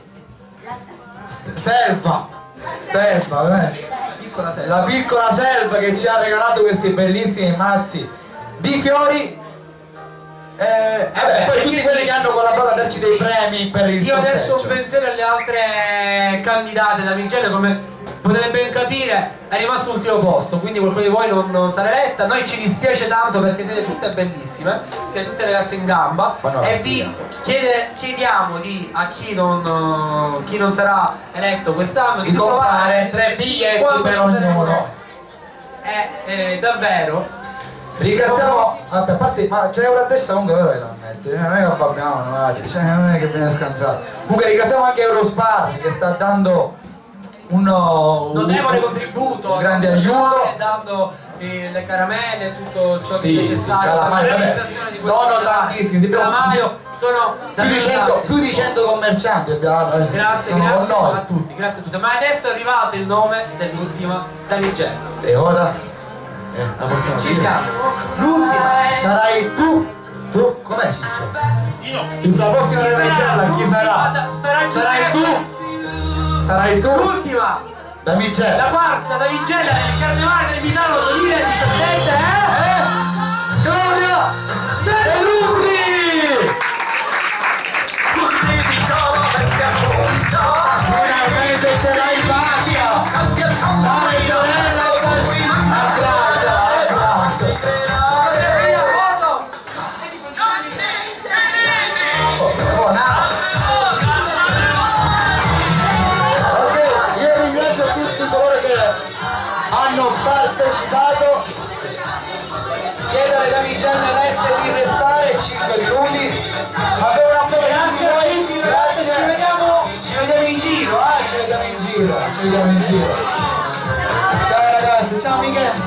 Selva, Selva, eh. piccola Selva. La piccola Selva che ci ha regalato questi bellissimi mazzi di fiori. Eh, eh beh, poi tutti quelli che hanno collaborato a darci dei premi per il io sorteggio. adesso un pensiero alle altre candidate damigelle, come potete ben capire è rimasto l'ultimo posto, quindi qualcuno di voi non, non sarà eletta. Noi ci dispiace tanto perché siete tutte bellissime, siete tutte ragazze in gamba e vi chiede, chiediamo di, a chi non, chi non sarà eletto quest'anno di, di comprare trovare tre biglietti per ognuno. È eh, davvero. Ringraziamo, a parte, ma c'è euro a testa comunque vero che da mettere, non è che parliamo, no, cioè, non è che viene scansato. Comunque ringraziamo anche Eurospar che sta dando un notevole contributo, un grande aiuto, dando eh, le caramelle, tutto ciò sì, che è necessario sì, per la vabbè, realizzazione di questo sono tantissimi, calamaio, sono più di, cento, più di cento commercianti abbiamo, grazie, grazie noi. a tutti, grazie a tutti. Ma adesso è arrivato il nome dell'ultima damigella. E ora? Eh, la possiamo ci dire? siamo. L'ultima sarai tu. Tu? Com'è Ciccio? Io. La prossima damigella chi sarà? Sarai, sarai tu. Sarai tu. L'ultima damigella. La quarta damigella del Carnevale del Milano duemiladiciassette eh? Eh? Gloria De Lucri! Finalmente ce l'hai in faccia! Dai sorella! Hanno partecipato, chiedo alle damigelle elette di restare cinque minuti. Avete un applauso di voi? Grazie, ci vediamo, ci vediamo in giro, eh? Ci vediamo in giro, ci vediamo in giro. Ciao ragazzi, ciao Michele.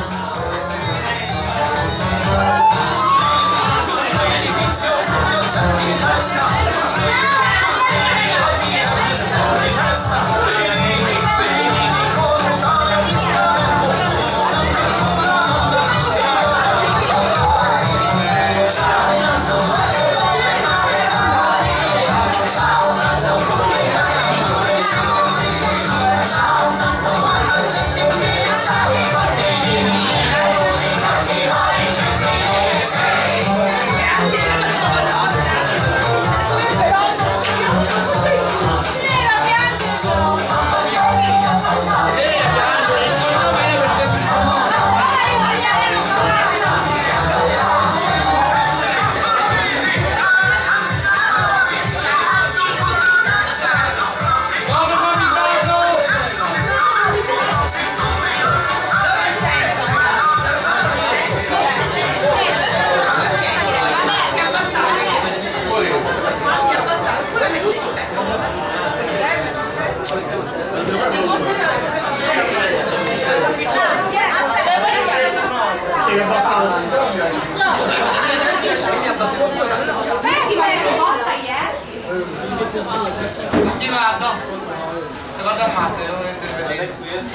Ti guardo, ti guardo a Marte, non intervenire.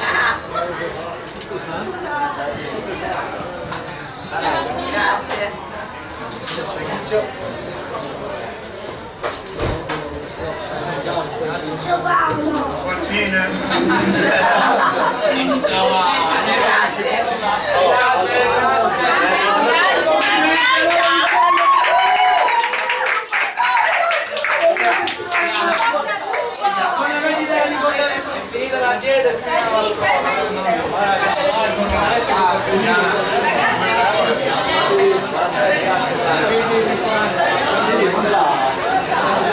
Grazie. Ciao Paolo! Martina! Ciao Grazie, grazie! Non avete idea di cosa è finita la dieta e finita la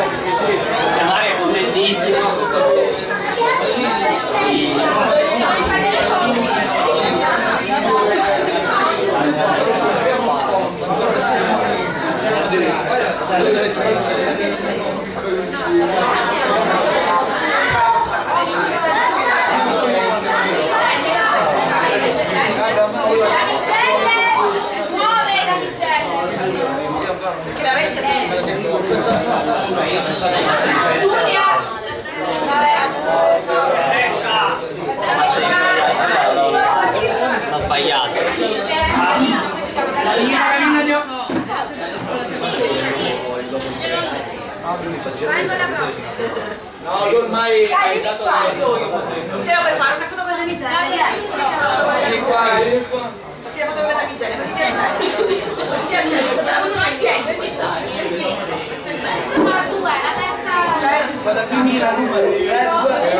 Vai con la prossima. No, tu ormai hai dato Te la puoi fare una foto con la miseria? Vieni qua, vieni qua. Ti la foto con la miseria, perché ti accende? Perché ti accende? La foto con il piede, ma due, la terza. Vado a finire la numero.